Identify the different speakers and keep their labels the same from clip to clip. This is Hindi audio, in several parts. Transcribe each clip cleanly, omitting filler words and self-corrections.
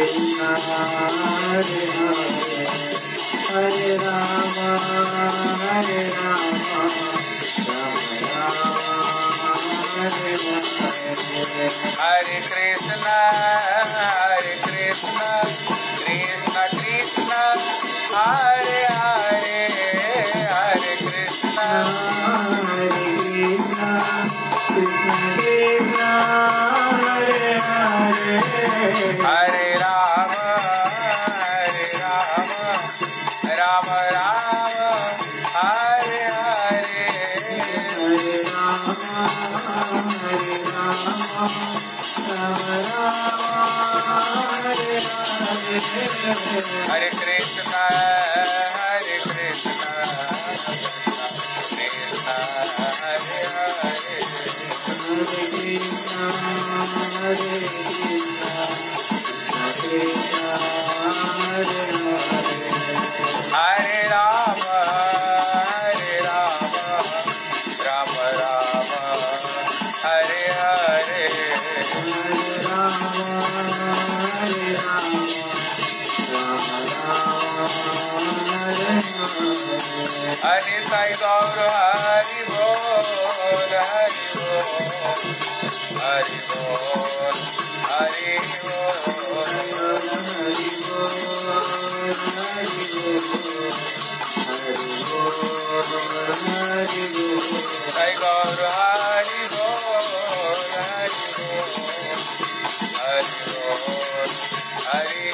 Speaker 1: Hare Krishna, Hare Krishna, Krishna Hare Hare, Hare Rama, Rama Rama, Hare Hare, Hare Sai Gaur Hari Bol, Hari Bol, Hari Bol, Hari Bol, Sai Gaur Hari Bol, Hari Bol, Hari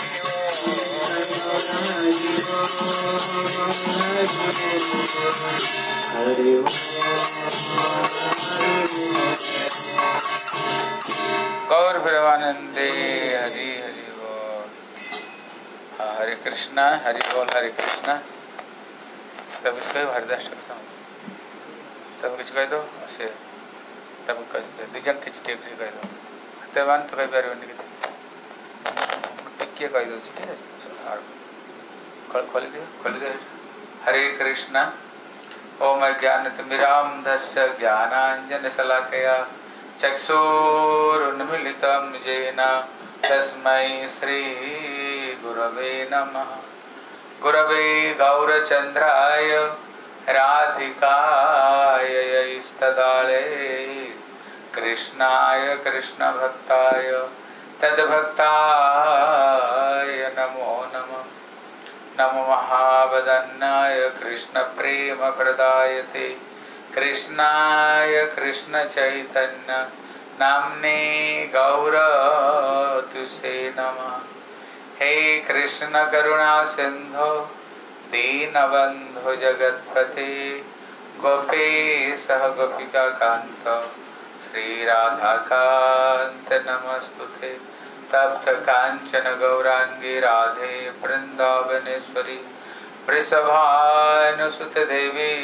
Speaker 1: गौर प्रेमानंदे हरि हरि बोल। हरे कृष्णा हरि बोल हरे कृष्णा। तब कुछ कहो हरिदास ठाकुर तब कुछ कह दो से तब कहते दिजन खिचटे कुछ कह दो तेवान तो कह पारे टिक्के कह दो ठीक है खोल दे हरे कृष्णा ओम ज्ञानतिमिरान्धस्य ज्ञानाञ्जनशलाकया चक्षुरुन्मीलितं येन तस्मै श्रीगुरवे नमः। गुरवे गौरचन्द्राय राधिकाय इष्टदाले कृष्णाय कृष्णभक्ताय तद्भक्ताय नमो नमः। नमो महावदन्नाय कृष्ण प्रेम प्रदायते कृष्णाय कृष्ण चैतन्य नाम्ने गौरतुसे नमः। हे कृष्ण करुणा सिंधो दीनबंधो जगत्पते गोपेश गोपिका कांत श्री राधा कांत नमस्तुते। तप्त कांचन गौरांगी राधे वृंदावनेश्वरी वृषभानुसुते देवी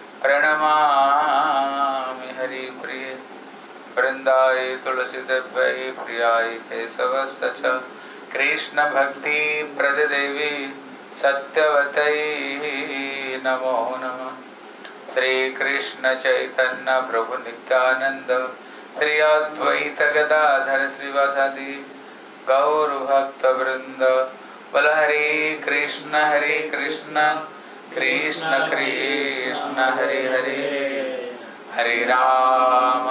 Speaker 1: प्रणमामि हरिप्रिये। वृंदाये तुलसीदेव्यै प्रियाय केशवस्य च कृष्ण भक्ति प्रद देवी सत्यवत्यै नमो नमः। श्री कृष्ण चैतन्य प्रभु नित्यानंद श्री अद्वैत गदाधर श्रीवासादि गौर भक्त वृंद बोल हरे कृष्ण कृष्ण कृष्ण हरे हरे हरे राम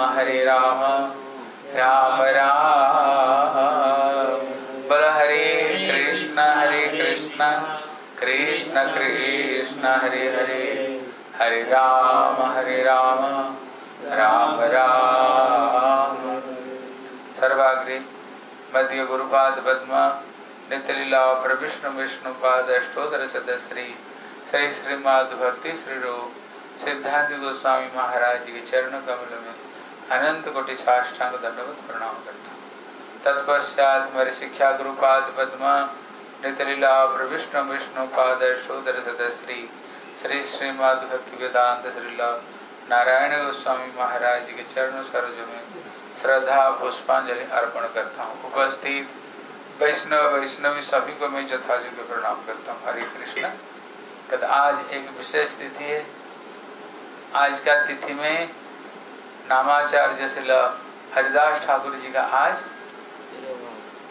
Speaker 1: राम राम बोल हरे कृष्ण कृष्ण कृष्ण हरे हरे हरे राम राम राम। सर्वाग्रे मध्य गुरुपाद पद्म नित्यलीला प्रविष्णु विष्णुपाद अष्टोत्तर सदश्री श्री श्रीमद् भक्ति श्री रूप सिद्धांत गोस्वामी महाराज के चरण कमल में अनंत कोटि साष्टांग दंडवत प्रणाम करता हूँ। तत्पश्चात मेरे शिक्षा गुरुपाद पद्म नित्यलीला प्रविष्णु विष्णुपाद अष्टोत्तर सदश्री श्री श्रीमद् भक्ति वेदांत श्रीला नारायण गोस्वामी महाराज के चरण सरोज में श्रद्धा पुष्पांजलि अर्पण करता हूँ। उपस्थित वैष्णव वैष्णवी सभी को मैं यथायोग्य प्रणाम करता हूँ। हरे कृष्ण। आज एक विशेष तिथि है। आज का तिथि में नामाचार्य श्री हरिदास ठाकुर जी का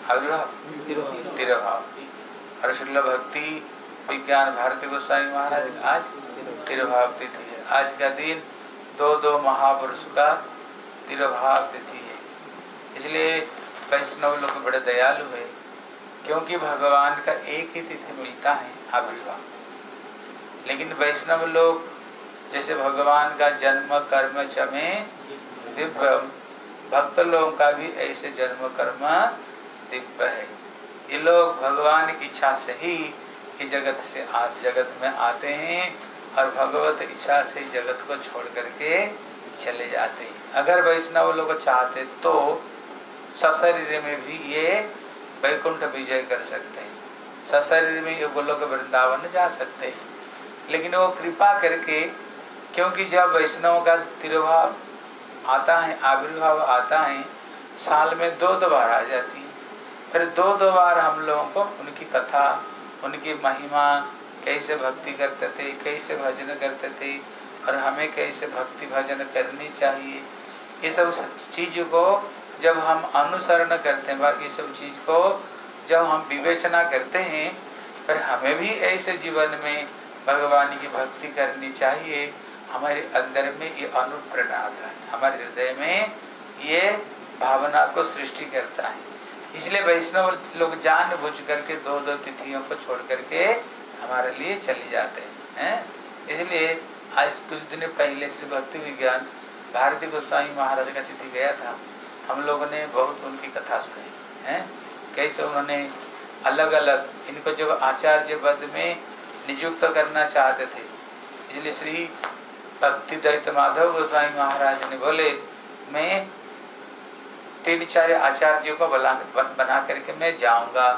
Speaker 1: आविर्भाव तिरोभाव। और श्रील भक्ति विज्ञान भारती गोस्वामी महाराज आज तिरोभाव तिथि है। आज का दिन दो महापुरुष का तिरोभाव तिथि है। इसलिए वैष्णव लोग बड़े दयालु है, क्योंकि भगवान का एक ही तिथि मिलता है आविर्भाव। लेकिन वैष्णव लोग जैसे भगवान का जन्म कर्म चमे दिव्य, भक्त लोगों का भी ऐसे जन्म कर्म दिव्य है। ये लोग भगवान की इच्छा से ही इस जगत में आते हैं और भगवत इच्छा से जगत को छोड़ करके चले जाते हैं। अगर वैष्णव लोग चाहते तो सशरीर में भी ये वैकुंठ विजय कर सकते हैं, सशरीर में ये गोलोक वृंदावन जा सकते हैं। लेकिन वो कृपा करके, क्योंकि जब वैष्णव का तिरुभाव आता है, आविर्भाव आता है, साल में दो बार आ जाती है। फिर दो बार हम लोगों को उनकी कथा, उनकी महिमा, कैसे भक्ति करते थे, कैसे भजन करते थे और हमें कैसे भक्ति भजन करनी चाहिए, ये सब चीज को जब हम अनुसरण करते हैं, बाकी सब चीज को जब हम विवेचना करते हैं, फिर हमें भी ऐसे जीवन में भगवान की भक्ति करनी चाहिए। हमारे अंदर में ये अनुप्रेरणा आता है, हमारे हृदय में ये भावना को सृष्टि करता है। इसलिए वैष्णव लोग जान बुझ करके दो तिथियों को छोड़ करके हमारे लिए चले जाते हैं। इसलिए आज कुछ दिन पहले श्री भक्ति विज्ञान भारती गोस्वामी महाराज का तिथि गया था। हम लोगों ने बहुत उनकी कथा सुनी है, कैसे उन्होंने अलग अलग इनको जो आचार्य पद में नियुक्त करना चाहते थे। इसलिए श्री भक्ति दैत्य माधव गोस्वामी महाराज ने बोले, मैं 3-4 आचार्यों को बना करके मैं जाऊंगा।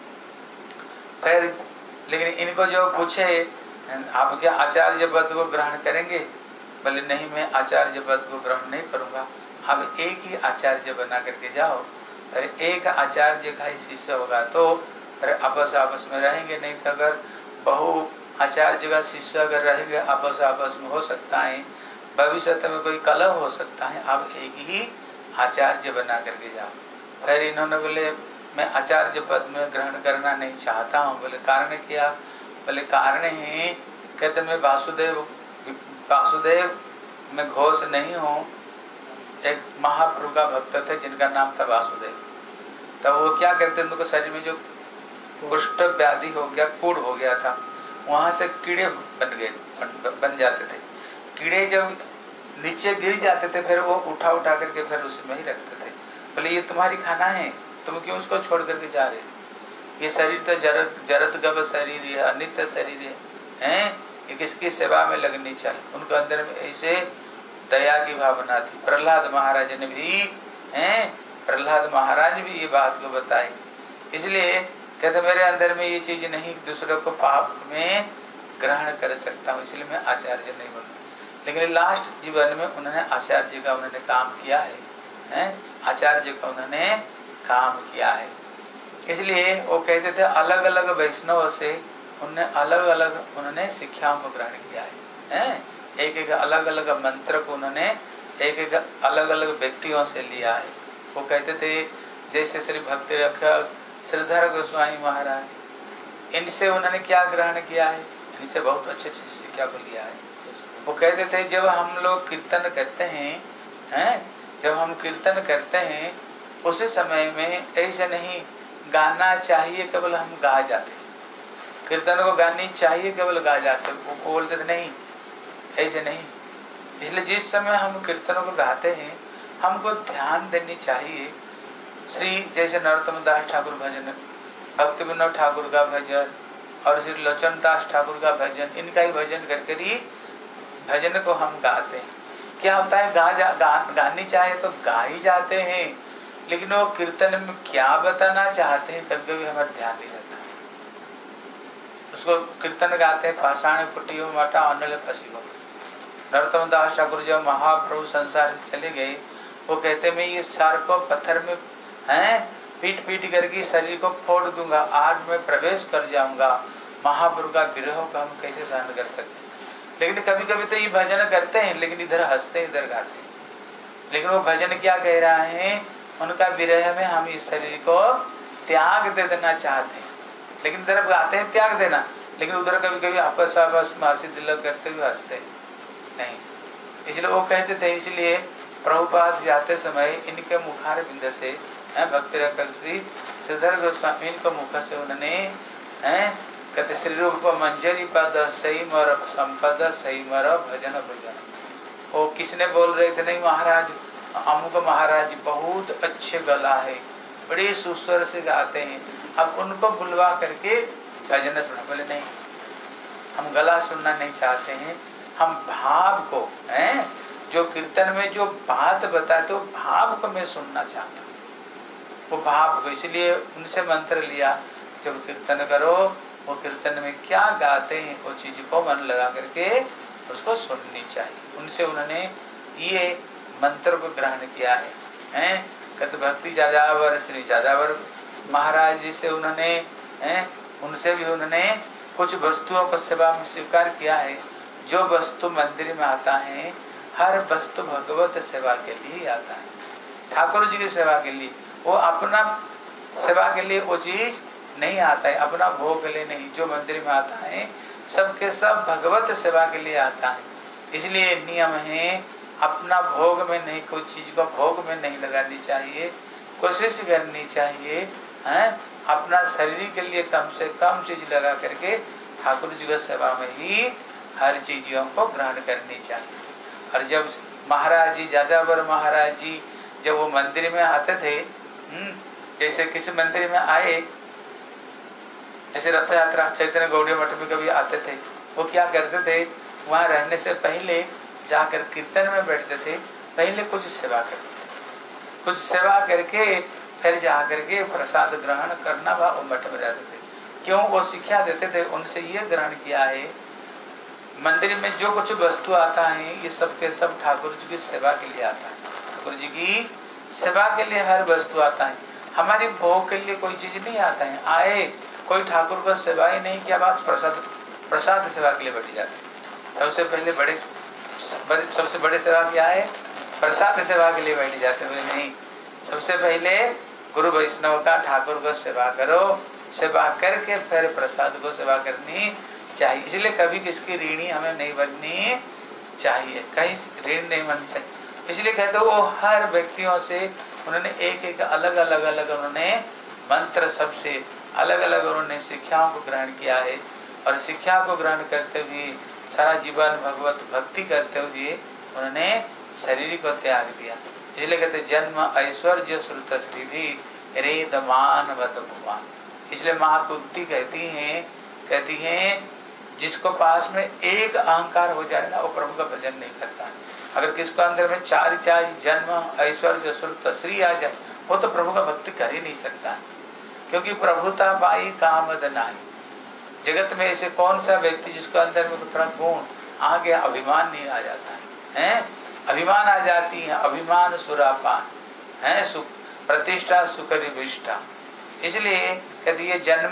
Speaker 1: फिर लेकिन इनको जो पूछे, आप क्या आचार्य पद को ग्रहण करेंगे? बोले नहीं, मैं आचार्य पद को ग्रहण नहीं करूंगा। आप एक ही आचार्य बना करके जाओ, अरे एक आचार्य का ही शिष्य होगा तो अरे आपस में रहेंगे, नहीं तो अगर बहु आचार्य का शिष्य अगर रहेंगे आपस में हो सकता है भविष्य में कोई कलह हो सकता है। आप एक ही आचार्य बना करके जाओ। फिर इन्होंने बोले मैं आचार्य पद में ग्रहण करना नहीं चाहता हूँ। बोले कारण क्या? बोले कारण है, कहते मैं वासुदेव में घोष नहीं हूँ। एक महाप्रभु का भक्त थे जिनका नाम था वासुदेव। तब वो क्या करते, उनको शरीर में जो कुष्ठ व्याधि हो गया, कूड़ हो गया था, वहां से कीड़े बन जाते थे। कीड़े जब नीचे गिर जाते थे फिर वो उठा करके फिर उसमें ही रखते थे। बोले ये तुम्हारी खाना है, तुम क्यों उसको छोड़ करके जा रहे? ये शरीर तो जरत गब शरीर है, अनित्य शरीर है, ये किसकी सेवा में लगनी चाहिए। उनके अंदर में ऐसे दया की भावना थी। प्रहलाद महाराज ने भी प्रहलाद महाराज भी ये बात को बताई। इसलिए कहते मेरे अंदर में ये चीज नहीं, दूसरों को पाप में ग्रहण कर सकता हूँ, इसलिए मैं आचार्य नहीं बनूँ। लेकिन लास्ट जीवन में उन्होंने आचार्य का उन्होंने काम किया है, आचार्य का उन्होंने काम किया है। इसलिए वो कहते थे अलग अलग वैष्णव से उन्होंने शिक्षाओं को ग्रहण किया है। एक अलग अलग मंत्र को उन्होंने एक अलग अलग व्यक्तियों से लिया है। वो कहते थे जैसे श्री भक्ति रक्षक श्रीधर गोस्वामी महाराज, इनसे उन्होंने क्या ग्रहण किया है, इनसे बहुत अच्छी शिक्षा को लिया है। वो कहते थे जब हम लोग कीर्तन करते हैं, जब हम कीर्तन करते हैं उसी समय में ऐसे नहीं गाना चाहिए केवल हम गा जाते, कीर्तन को गानी चाहिए केवल गा जाते। वो बोलते थे नहीं, ऐसे नहीं। इसलिए जिस समय हम कीर्तनों को गाते हैं हमको ध्यान देनी चाहिए। श्री जैसे नरोत्तम दास ठाकुर भजन, भक्ति विनोद ठाकुर का भजन और श्री लोचन दास ठाकुर का भजन, इनका ही भजन करके ही भजन को हम गाते हैं। क्या होता है गानी चाहे तो गा ही जाते हैं, लेकिन वो कीर्तन में क्या बताना चाहते हैं तब भी हमारा ध्यान नहीं रहता। उसको कीर्तन गाते हैं पाषाण कुटियो मटा अनल फसियो। नरोत्तम दास ठाकुर जब महाप्रभु संसार से चले गए, वो कहते मैं ये सर को पत्थर में पीट करके शरीर को फोड़ दूंगा, आग में प्रवेश कर जाऊंगा। महाप्रभु का विरह को हम कैसे सहन कर सकते हैं। लेकिन कभी कभी तो ये भजन करते हैं, लेकिन इधर हंसते इधर गाते हैं। लेकिन वो भजन क्या कह रहा है, उनका विरह में हम इस शरीर को त्याग दे देना चाहते हैं, लेकिन इधर गाते हैं त्याग देना, लेकिन उधर कभी कभी आपस आपस में हंसी दिल्लत करते हुए हंसते नहीं। इसलिए वो कहते थे, इसलिए प्रभुपाद जाते समय इनके मुखार बिंद से भक्ति रखल श्री श्रीधर गोस्वामी के मुख से उन्होंने कहते श्री रूप मंजरी पद सही मर संपद सही मर भजन भजन। वो किसने बोल रहे थे, नहीं महाराज अमुक महाराज बहुत अच्छे गला है, बड़े सुस्वर से गाते हैं, अब उनको बुलवा करके भजन सुना। बोले नहीं, हम गला सुनना नहीं चाहते हैं, हम भाव को जो कीर्तन में जो बात बताते वो भाव को मैं सुनना चाहता हूँ, वो भाव को। इसलिए उनसे मंत्र लिया, जब कीर्तन करो वो कीर्तन में क्या गाते हैं वो चीज को मन लगा करके उसको सुननी चाहिए। उनसे उन्होंने ये मंत्र को ग्रहण किया है। कहते भक्ति जाजावर श्री जाजावर महाराज जी से उन्होंने उनसे भी उन्होंने कुछ वस्तुओं को सेवा में स्वीकार किया है। जो वस्तु मंदिर में आता है, हर वस्तु भगवत सेवा के लिए आता है, ठाकुर जी की सेवा के लिए। वो अपना सेवा के लिए वो चीज नहीं आता है, अपना भोग के लिए नहीं। जो मंदिर में आता है सबके सब भगवत सेवा के लिए आता है। इसलिए नियम है अपना भोग में नहीं, कोई चीज को भोग में नहीं लगानी चाहिए, कोशिश करनी चाहिए अपना शरीर के लिए कम से कम चीज लगा करके ठाकुर जी की सेवा में ही हर चीजों को ग्रहण करनी चाहिए। और जब महाराज जी जाजावर महाराज जी जब वो मंदिर में आते थे, जैसे किसी मंदिर में आए, जैसे रथ यात्रा चैतन्य गौड़ीय मठ में कभी आते थे, वो क्या करते थे, वहाँ रहने से पहले जाकर कीर्तन में बैठते थे, पहले कुछ सेवा करते थे, कुछ सेवा करके फिर जा करके प्रसाद ग्रहण करना वो मठ में जाते थे। क्यों? वो शिक्षा देते थे, उनसे ये ग्रहण किया है, मंदिर में जो कुछ वस्तु आता है ये सब के सब ठाकुर जी की सेवा के लिए आता है, ठाकुर जी की सेवा के लिए हर वस्तु आता है। हमारी भोग के लिए कोई चीज नहीं आता है। आए कोई ठाकुर का सेवा ही नहीं किया, बात प्रसाद सेवा के लिए बैठी जाती है। सबसे पहले सबसे बड़े सेवा क्या है? प्रसाद सेवा के लिए बैठ जाते हुए नहीं, सबसे पहले गुरु वैष्णव का ठाकुर को सेवा करो, सेवा करके फिर प्रसाद को सेवा करनी चाहिए। इसलिए कभी किसकी ऋणी हमें नहीं बननी चाहिए, कहीं ऋण नहीं बननी चाहिए। इसलिए कहते वो हर व्यक्तियों से उन्होंने एक अलग अलग उन्होंने मंत्र सबसे अलग अलग उन्होंने शिक्षाओं को ग्रहण किया है। और शिक्षा को ग्रहण करते हुए सारा जीवन भगवत भक्ति करते हुए उन्होंने शरीर को त्याग दिया। इसलिए कहते जन्म ऐश्वर्य श्रुत श्रीधि रेदमान वत भुवन। इसलिए महाकुंती कहती हैं जिसको पास में एक अहंकार हो जाए ना, वो प्रभु का भजन नहीं करता। अगर किसको अंदर में चार जन्म ऐश्वर्य श्रुत श्री आ जाए, वो तो प्रभु का भक्ति कर ही नहीं सकता, क्योंकि प्रभुता बाई कामद नाई। जगत में ऐसे कौन सा व्यक्ति जिसको अंदर में थोड़ा गुण आ गया, अभिमान नहीं आ जाता है, अभिमान आ जाती है, अभिमान सुरापान है, प्रतिष्ठा सुकरिविष्ठा। इसलिए कहती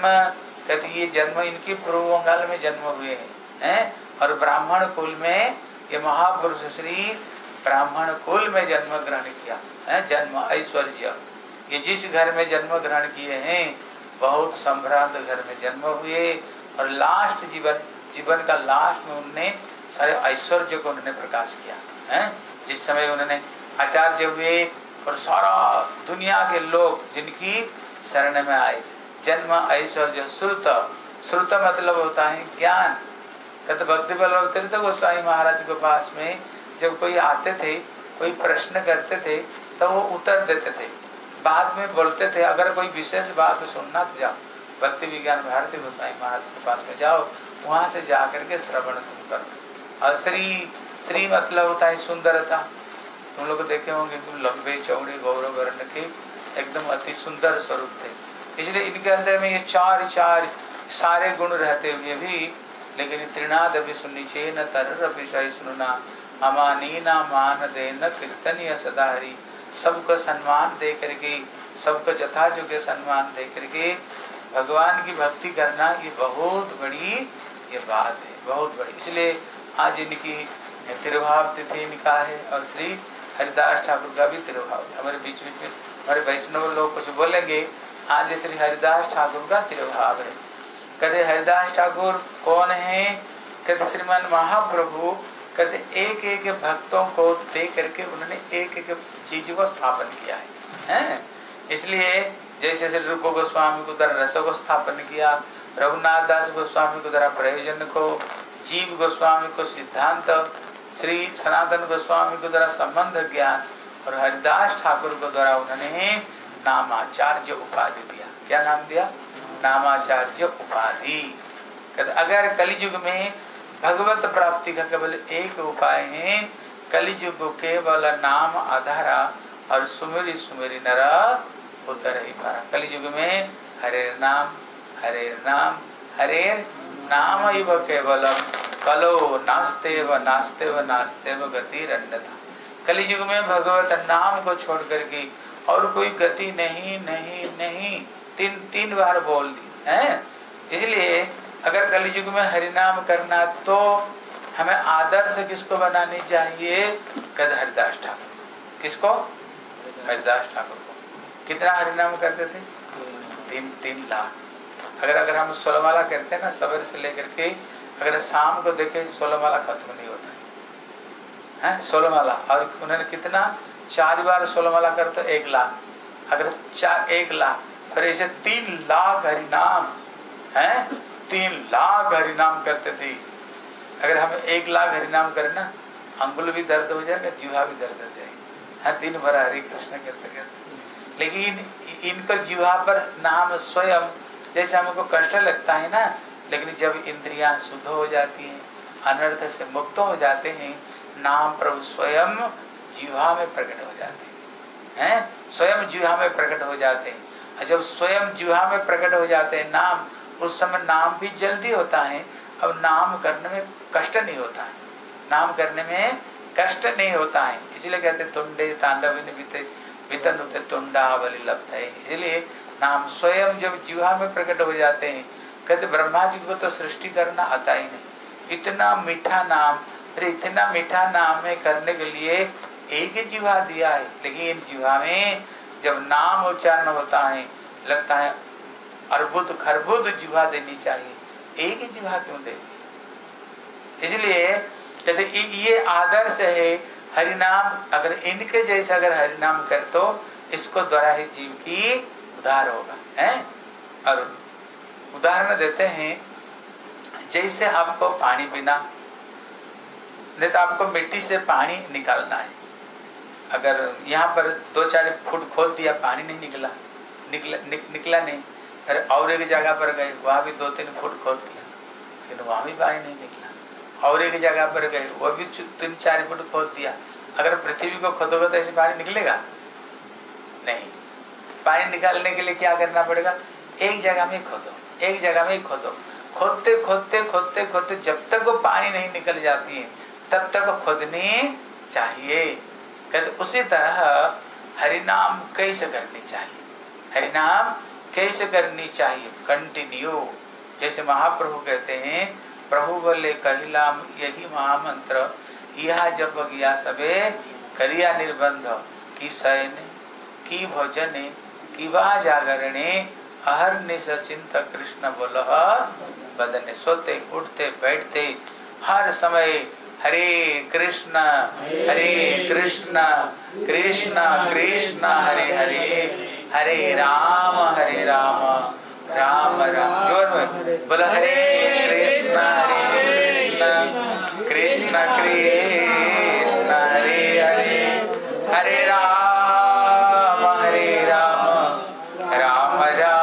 Speaker 1: ये जन्म इनकी पूर्व बंगाल में जन्म हुए हैं, और ब्राह्मण कुल में ये महापुरुष श्री ब्राह्मण कुल में जन्म ग्रहण किया है। जन्म ऐश्वर्य, ये जिस घर में जन्म ग्रहण किए हैं बहुत संभ्रांत घर में जन्म हुए, और लास्ट जीवन का लास्ट में उन्होंने सारे ऐश्वर्य को उन्होंने प्रकाश किया है। जिस समय उन्होंने आचार्य हुए और सारा दुनिया के लोग जिनकी शरण में आए, जन्म ऐश्वर्य श्रुत मतलब होता है ज्ञान। कहते भक्ति बल्लभ तीर्थ गोस्वामी महाराज के पास में जब कोई आते थे, कोई प्रश्न करते थे तो वो उत्तर देते थे, बाद में बोलते थे अगर कोई विशेष बात सुनना तो जाओ भक्ति विज्ञान भारती गोस्वामी महाराज के पास में जाओ, वहां से जा करके श्रवण तुम करो। और श्री मतलब होता है सुंदरता। तुम लोग देखे होंगे तुम लंबे चौड़े गौरव वर्ण के एकदम अति सुंदर स्वरूप थे। इसलिए इनके अंदर में ये चार सारे गुण रहते हुए भी, लेकिन त्रिनाद भी सुनिचे न तर सुनना अमानी ना मान दे न कीर्तनीय सदाहरी। सबको सम्मान दे करके, सबको जथा योग्य सम्मान दे करके भगवान की भक्ति करना ये बहुत बड़ी ये बात है, बहुत बड़ी। इसलिए आज इनकी तिरुभाव तिथि इनका है, और श्री हरिदास ठाकुर का भी तिरुभाव। हमारे बीच में हमारे वैष्णव लोग कुछ बोलेंगे आज श्री हरिदास ठाकुर का तिरुभाव है। कहते हरिदास ठाकुर कौन है? कहते श्रीमान महाप्रभु कहते एक एक भक्तों को दे करके उन्होंने एक एक चीज को स्थापन किया है। इसलिए जैसे श्री रूप गोस्वामी को द्वारा रस को स्थापन किया, रघुनाथ दास गोस्वामी को द्वारा प्रयोजन को, जीव गोस्वामी को सिद्धांत, श्री सनातन गोस्वामी को द्वारा संबंध ज्ञान, और हरिदास ठाकुर को द्वारा उन्होंने नामाचार्य उपाधि दिया। क्या नाम दिया? नामाचार्य उपाधि। कहते अगर कलियुग में भगवत प्राप्ति का केवल एक उपाय है, कलियुग को केवल नाम आधारा और सुमेरी सुमेरी नर उतर ही पारा। कलियुग में हरे नाम हरे नाम हरे नाम ही केवलम कलो नास्ते व नास्ते व नास्ते व गति अन्यथा। कलियुग में भगवत नाम को छोड़ करके और कोई गति नहीं नहीं नहीं, तीन बार बोल दी है। इसलिए अगर कलियुग में हरिनाम करना तो हमें आदर्श किसको बनानी चाहिए? कहते हरिदास ठाकुर। किसको? हरिदास ठाकुर को। कितना हरिनाम करते थे? 3 लाख। अगर हम 16 माला करते हैं ना, सवेरे से लेकर के अगर शाम को देखे 16 माला खत्म नहीं होता है 16 माला। और उन्होंने कितना 4 बार 16 माला करते 1 लाख। अगर 1 लाख फिर ऐसे 3 लाख हरिनाम है, 3 लाख हरिनाम करते थे। अगर हम 1 लाख हरिनाम करें ना, अंगुल भी दर्द हो जाएगा, जीवा भी दर्द हो जाएगी। हाँ, दिन भर हरे कृष्ण करते करते। लेकिन इनको जीवा पर नाम स्वयं, जैसे हमको कष्ट लगता है ना, लेकिन जब इंद्रियां शुद्ध हो जाती हैं, अनर्थ से मुक्त हो जाते हैं, नाम प्रभु स्वयं जीवा में प्रकट हो जाते हैं। स्वयं जीवा में प्रकट हो जाते हैं। जब स्वयं जीवा में प्रकट हो जाते हैं नाम, उस समय नाम भी जल्दी होता है। अब नाम करने में कष्ट नहीं होता है, नाम करने में कष्ट नहीं होता है। इसलिए कहते तुंडे तांडव वितनुते तुंडावली लब्ध है। इसलिए नाम स्वयं जब जीवा में प्रकट हो जाते हैं। कहते ब्रह्मा जी को तो सृष्टि करना आता ही नहीं, इतना मीठा नाम, अरे इतना मीठा नाम में करने के लिए एक ही जीवा दिया है। लेकिन जीवा में जब नाम उच्चारण होता है, लगता है अर्बुद खरबुद जीवा देनी चाहिए, एक ही जीवा क्यों देती? इसलिए कहते ये आदर्श है हरिनाम। अगर इनके जैसे अगर हरिनाम कर तो इसको द्वारा ही जीव की उद्धार होगा है। और उदाहरण देते हैं, जैसे आपको पानी पीना, नहीं तो आपको मिट्टी से पानी निकालना है। अगर यहाँ पर 2-4 फुट खोद दिया, पानी नहीं निकला नहीं, फिर और एक जगह पर गए, वहाँ भी 2-3 फुट खोद दिया, लेकिन वहाँ भी पानी नहीं निकला। और एक जगह पर गए, वो भी 3-4 फुट खोद दिया। अगर पृथ्वी को खोदोगे तो ऐसे पानी निकलेगा नहीं। पानी निकालने के लिए क्या करना पड़ेगा? एक जगह में खोदो, एक जगह में खोदो। खोदते खोदते खोदते खोदते जब तक वो पानी नहीं निकल जाती है तब तक खोदनी चाहिए। कहते उसी तरह हरिनाम कैसे करनी चाहिए? हरिनाम कैसे करनी चाहिए? कंटिन्यू। जैसे महाप्रभु कहते हैं, प्रभु बोले कहिलाम यही महामंत्र, यह जब गया सबे करिया निर्बंध, की शयन की भोजन की वा जागरणे अहर निश्चिंत कृष्ण बोल बदने। सोते उठते बैठते हर समय हरे कृष्ण कृष्ण कृष्ण हरे हरे, हरे राम राम राम। जोर में बोला हरे कृष्ण कृष्ण कृष्ण हरे हरे, हरे राम राम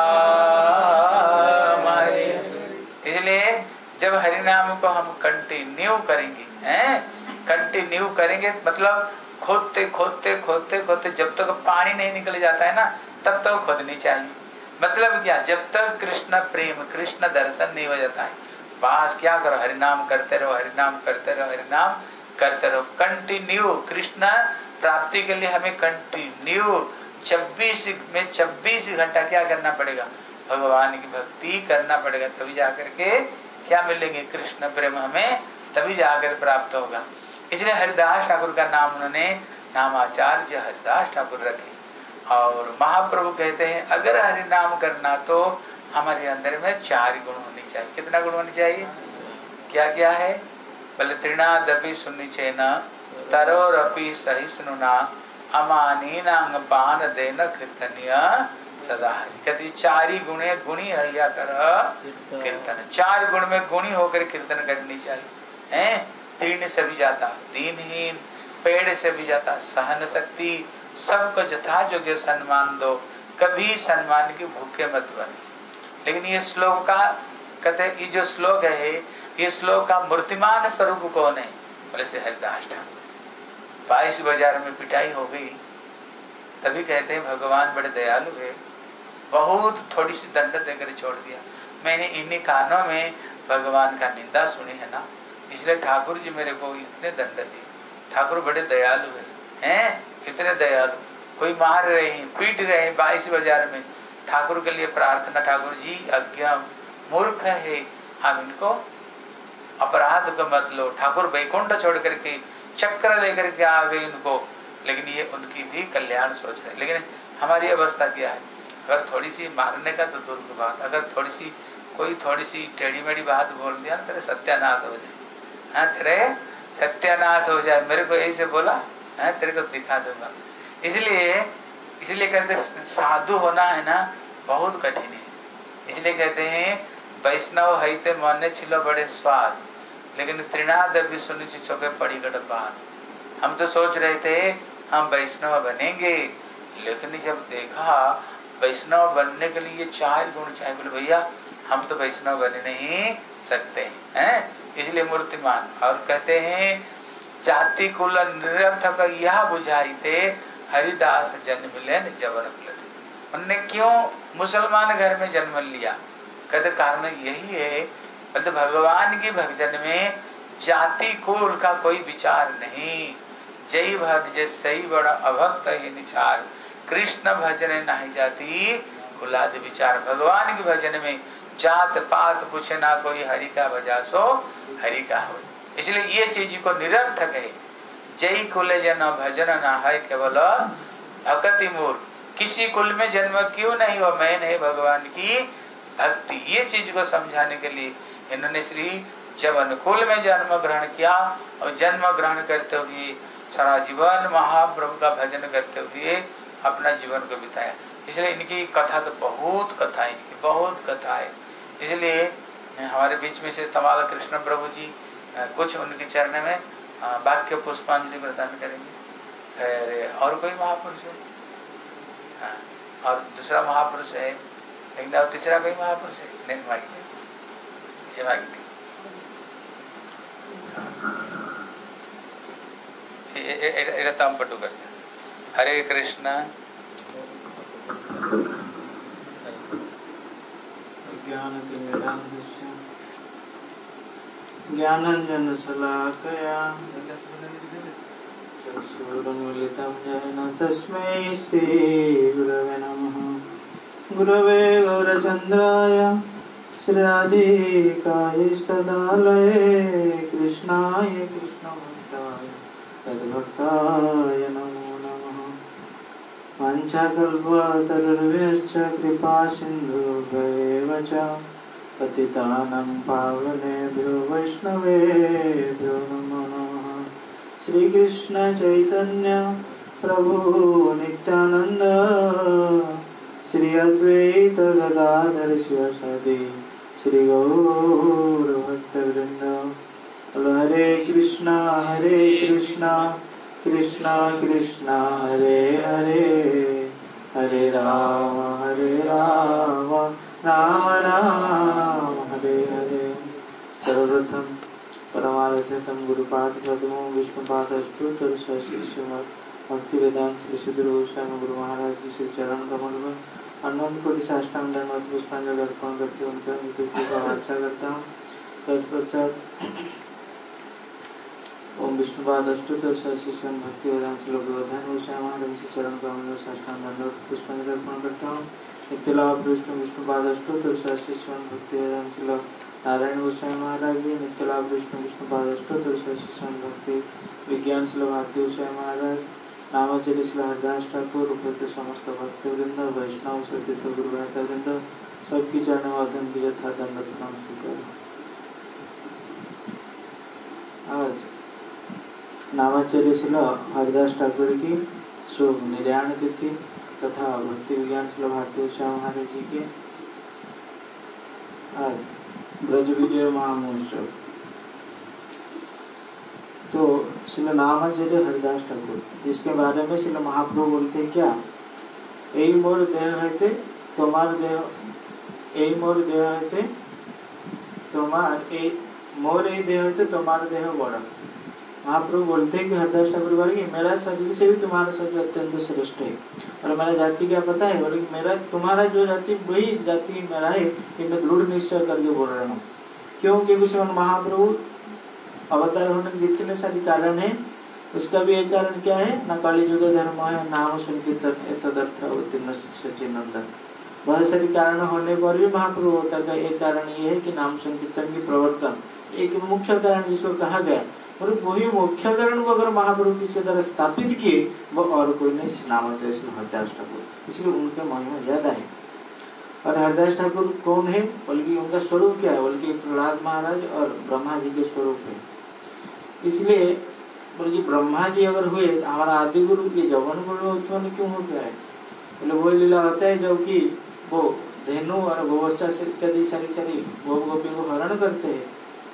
Speaker 1: राम हरे। इसलिए जब हरिनाम को हम कंटिन्यू करेंगे, कंटिन्यू करेंगे मतलब खोदते खोदते खोदते खोदते जब तक पानी नहीं निकल जाता है ना, तब तक खोदनी चाहिए। मतलब क्या? जब तक कृष्ण प्रेम, कृष्ण दर्शन नहीं हो जाता है, बस क्या करो, हरिनाम करते रहो, हरिनाम करते रहो, हरिनाम करते रहो। कंटिन्यू कृष्ण प्राप्ति के लिए हमें कंटिन्यू 24 घंटा क्या करना पड़ेगा? भगवान की भक्ति करना पड़ेगा। तभी जाकर के क्या मिलेंगे? कृष्ण प्रेम हमें तभी जाकर प्राप्त होगा। इसलिए हरिदास ठाकुर का नाम उन्होंने नामाचार्य हरिदास ठाकुर रखे। और महाप्रभु कहते हैं अगर हरि नाम करना तो हमारे अंदर में 4 गुण होनी चाहिए। कितना गुण होनी चाहिए? क्या क्या है? बोले तृणादपि सुनिचेन तरोरपि सहिष्णुना अमानीनांग पान देन कीर्तनीय सदा हरि। कहते 4 गुणे गुणी हरिया कर कीर्तन। 4 गुण में गुणी होकर कीर्तन करनी चाहिए। हैं तीर्ण से भी जाता दीनहीन, पेड़ से भी जाता सहन शक्ति, सबको यथा योग्य सम्मान दो, कभी सम्मान की भूखे मत बने। लेकिन ये श्लोक का कहते ये जो श्लोक है ये श्लोक का मूर्तिमान स्वरूप कौन है? बोले से हरिदास ठाकुर। 22 बाजार में पिटाई हो गई, तभी कहते हैं भगवान बड़े दयालु है, बहुत थोड़ी सी दंड देकर छोड़ दिया। मैंने इन्हीं कानों में भगवान का निंदा सुनी है ना, इसलिए ठाकुर जी मेरे को इतने दंड दिए। ठाकुर बड़े दयालु हैं, इतने दयालु। कोई मार रहे हैं, पीट रहे हैं 22 बाजार में, ठाकुर के लिए प्रार्थना, ठाकुर जी अज्ञा मूर्ख है, हम इनको अपराध को मत लो। ठाकुर वैकुंठ छोड़ करके चक्र लेकर के आ गए उनको, लेकिन ये उनकी भी कल्याण सोच रहे। लेकिन हमारी अवस्था क्या है? अगर थोड़ी सी मारने का तो दूर की बात, अगर कोई थोड़ी सी टेढ़ी मेढ़ी बात बोल दिया ना, तेरे सत्यानाश हो जाए। हाँ तेरे सत्यानाश हो जाए, मेरे को यही से बोला है, तेरे को दिखा दूंगा। इसलिए कहते साधु होना है ना बहुत कठिन है। इसलिए कहते हैं वैष्णव हईते मन छिलो बड़े स्वाद, लेकिन त्रिनाद भी सुनी चौके पड़ी गड़ बात। हम तो सोच रहे थे हम वैष्णव बनेंगे, लेकिन जब देखा वैष्णव बनने के लिए 4 गुण चाहिए, बोले भैया हम तो वैष्णव बने नहीं सकते हैं। इसलिए मूर्तिमान। और कहते हैं जाति कुल निरर्थक यह बुझाई थे हरिदास जन्म लेन जबर कुल। उनने क्यों मुसलमान घर में जन्म लिया? कहते कारण यही है, कहते भगवान की भक्तन में जाति कुल का कोई विचार नहीं। जय भक्त जय सही बड़ा अभक्त ये निचार, कृष्ण भजन नहीं जाति कुलादि विचार। भगवान की भजन में जात पात पूछे ना कोई, हरि का भजा सो हरि का हो। इसलिए ये चीज को निरर्थक है। जय कुल जन भजन ना है केवल भक्ति मूर। किसी कुल में जन्म क्यों नहीं हो, मैं नहीं भगवान की भक्ति। ये चीज को समझाने के लिए इन्होंने श्री जवन कुल में जन्म ग्रहण किया और जन्म ग्रहण करते हुए सारा जीवन महाप्रभु का भजन करते हुए अपना जीवन को बिताया। इसलिए इनकी कथा तो बहुत कथा है, इनकी बहुत कथा है। इसलिए हमारे बीच में से तमाल कृष्ण प्रभु जी कुछ उनके चरण में वाक्य पुष्पांजलि प्रदान करेंगे। अरे और कोई महापुरुष है? हाँ, और दूसरा महापुरुष है, लेकिन और तीसरा कोई महापुरुष है? नहीं मांगी, ये मांगी तम पटु करते। हरे कृष्ण।
Speaker 2: ज्ञानांजन शलाकया चक्षुरुन्मीलितं येन तस्मै श्री गुरवे नमः। गुरवे गौरचन्द्राय श्रीराधिकायै तदालये कृष्णाय कृष्णभक्ताय तद्भक्ताय नमो नमः। वाञ्छाकल्पतरुर्भ्यश्च कृपा सिन्धुभ्यैव च पतितानां पावनेभ्यो वैष्णवेभ्यो नमो नमः। श्री कृष्ण चैतन्य प्रभु नित्यानंद श्री अद्वैत गदाधर शिवासादि श्री गौर भक्तवृंद। हरे कृष्णा कृष्णा कृष्णा हरे हरे, हरे राम राम राम हरे हरे। सर्वप्रथम परमार्थतम गुरुपाद पद्मो विष्णुपाद अष्टोत्तर श्रीमद् भक्ति वेदांत श्री सिद्धि गोस्वामी गुरु महाराज की श्री चरण कमल में अनंत कोटि साष्टांग दंडवत पुष्पांजलि अर्पण करके उनका मृत्यु का वाचा करता हूँ। तत्पश्चात ओम विष्णुपाद अष्टोत्तर श्रीमद् भक्ति वेदांत श्लोक गोस्वामी महाराज की चरण कमल में साष्टांग दंडवत पुष्पांजलि अर्पण करता हूँ। नित्यलाभ विष्णुपाद अष्टोत्तर श्रीमद् भक्ति वेदांत श्लोक नारायण गोस्वामी महाराज जी। नित्यलाभ विष्णुपाद अष्टोत्तर श्रीमद् भक्ति विज्ञान श्लोक भारती गोस्वामी महाराज। नामाचार्य श्री हरिदास ठाकुर उपयुक्त समस्त भक्तवृंद वैष्णव सतीर्थ गुरु वृंद सबकी चरण वादन की यथा दंड प्रणाम स्वीकार। आज नामाचार्य श्री हरिदास ठाकुर की शुभ निर्याण तिथि तथा भक्ति विज्ञान श्री भारती शाह महाराज जी के आज ब्रज विजय महामहोत्सव। तो श्री नामाचार्य हरिदास ठाकुर जिसके बारे में श्री महाप्रभु बोलते हैं क्या, यही मोर देह है तुम्हार देह, यही मोर देह है तुम्हार मोर यही देह है तुम्हार देह बड़ा। महाप्रभु बोलते हैं कि हरिदास ठाकुर बारे कि मेरा शरीर से भी तुम्हारा शरीर अत्यंत श्रेष्ठ है। और मेरा जाति क्या पता है, बोले मेरा तुम्हारा जो जाति वही जाति मेरा है, कि मैं दृढ़ निश्चय करके बोल रहा हूँ। क्यों? क्योंकि महाप्रभु अवतार होने के जितने सारे कारण है, उसका भी एक कारण क्या है, न कलि युग धर्म है नाम संकीर्तन तदर्थ अवतीर्ण सचिनंदन। बहुत सारे कारण होने पर भी महाप्रभु अवतार का एक कारण ये है कि नाम संकीर्तन की प्रवर्तन एक मुख्य कारण जिसको कहा गया, और वही मुख्य कारण को अगर महाप्रभु किसी तरह स्थापित किए वो और कोई नहीं, नामाचार्य श्री हरिदास ठाकुर, इसलिए उनके महिमा ज्यादा है। और हरिदास ठाकुर कौन है, बल्कि उनका स्वरूप क्या है, बल्कि प्रहलाद महाराज और ब्रह्मा जी के स्वरूप है। इसलिए बल्कि ब्रह्मा जी अगर हुए हमारा आदि गुरु, ये जवन गुरु उत्पन्न क्यों हो गया है, बोले वो लीला होता है जबकि वो धेनु और गोवर्चा से इत्यादि सारी गोप गोपी को हरण करते हैं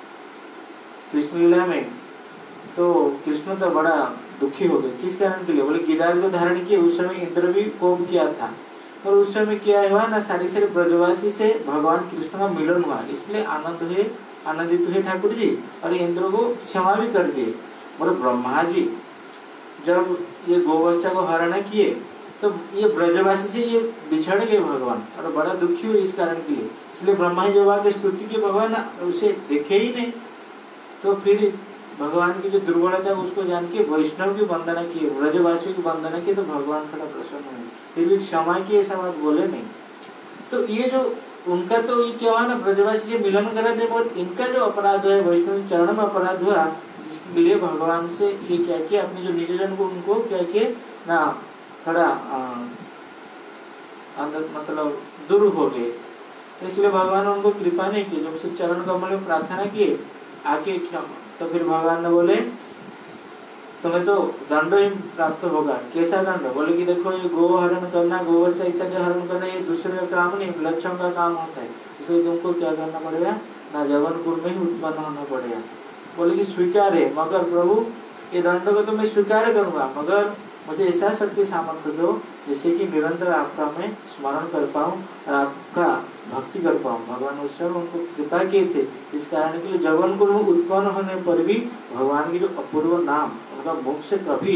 Speaker 2: कृष्ण लीला में। तो कृष्ण तो बड़ा दुखी हो गए, किस कारण के लिए, बोले गिरिराज को धारण किए उस समय इंद्र भी कोप किया था, और उस समय क्या हुआ ना, सारी ब्रजवासी से भगवान कृष्ण का मिलन हुआ, इसलिए आनंदित हुए ठाकुर जी, और इंद्र को क्षमा भी कर दिए। बोले ब्रह्मा जी जब ये गोवत्सा को हरण किए तो ये ब्रजवासी से ये बिछड़ गए भगवान, और बड़ा दुखी हुए इस कारण के लिए। इसलिए ब्रह्मा जी जब आके स्तुति की भगवान उसे देखे ही नहीं, तो फिर भगवान की जो दुर्बलता उसको जान के वैष्णव की वंदना की, ब्रजवासियों की वंदना की, तो भगवान थोड़ा प्रसन्न हुए, फिर भी क्षमा की ऐसा बात बोले नहीं। तो ये जो उनका तो ये क्या हुआ ना, ब्रजवासी से मिलन करा दे, और इनका जो अपराध है वैष्णव चरण में अपराध हुआ, जिसके लिए भगवान से ये क्या किया, अपने जो निज जन को उनको क्या किए ना, थोड़ा अंदर मतलब दूर हो गए। इसलिए भगवान ने उनको कृपा नहीं की, जब से चरण कमल में प्रार्थना किए आके तो फिर भगवान ने बोले तुम्हें तो दंड ही प्राप्त होगा। कैसा दंड, बोले कि देखो ये गो हरण करना, गोवत्सा इत्यादि हरण करना ये दूसरे का काम नहीं, लक्षण का काम होता है, इसलिए तुमको क्या करना पड़ेगा ना, जबलपुर में ही उत्पन्न होना पड़ेगा। बोले कि स्वीकार है, मगर प्रभु ये दंड को तो मैं स्वीकार करूंगा, मगर मुझे ऐसा शक्ति सामर्थ्य दो जिससे कि निरंतर आपका मैं स्मरण कर पाऊँ और आपका भक्ति कर पाऊँ। भगवान उस समय उनको कृपा किए थे, इस कारण के लिए जबलपुर में उत्पन्न होने पर भी भगवान की जो अपूर्व नाम उनका मुख से कभी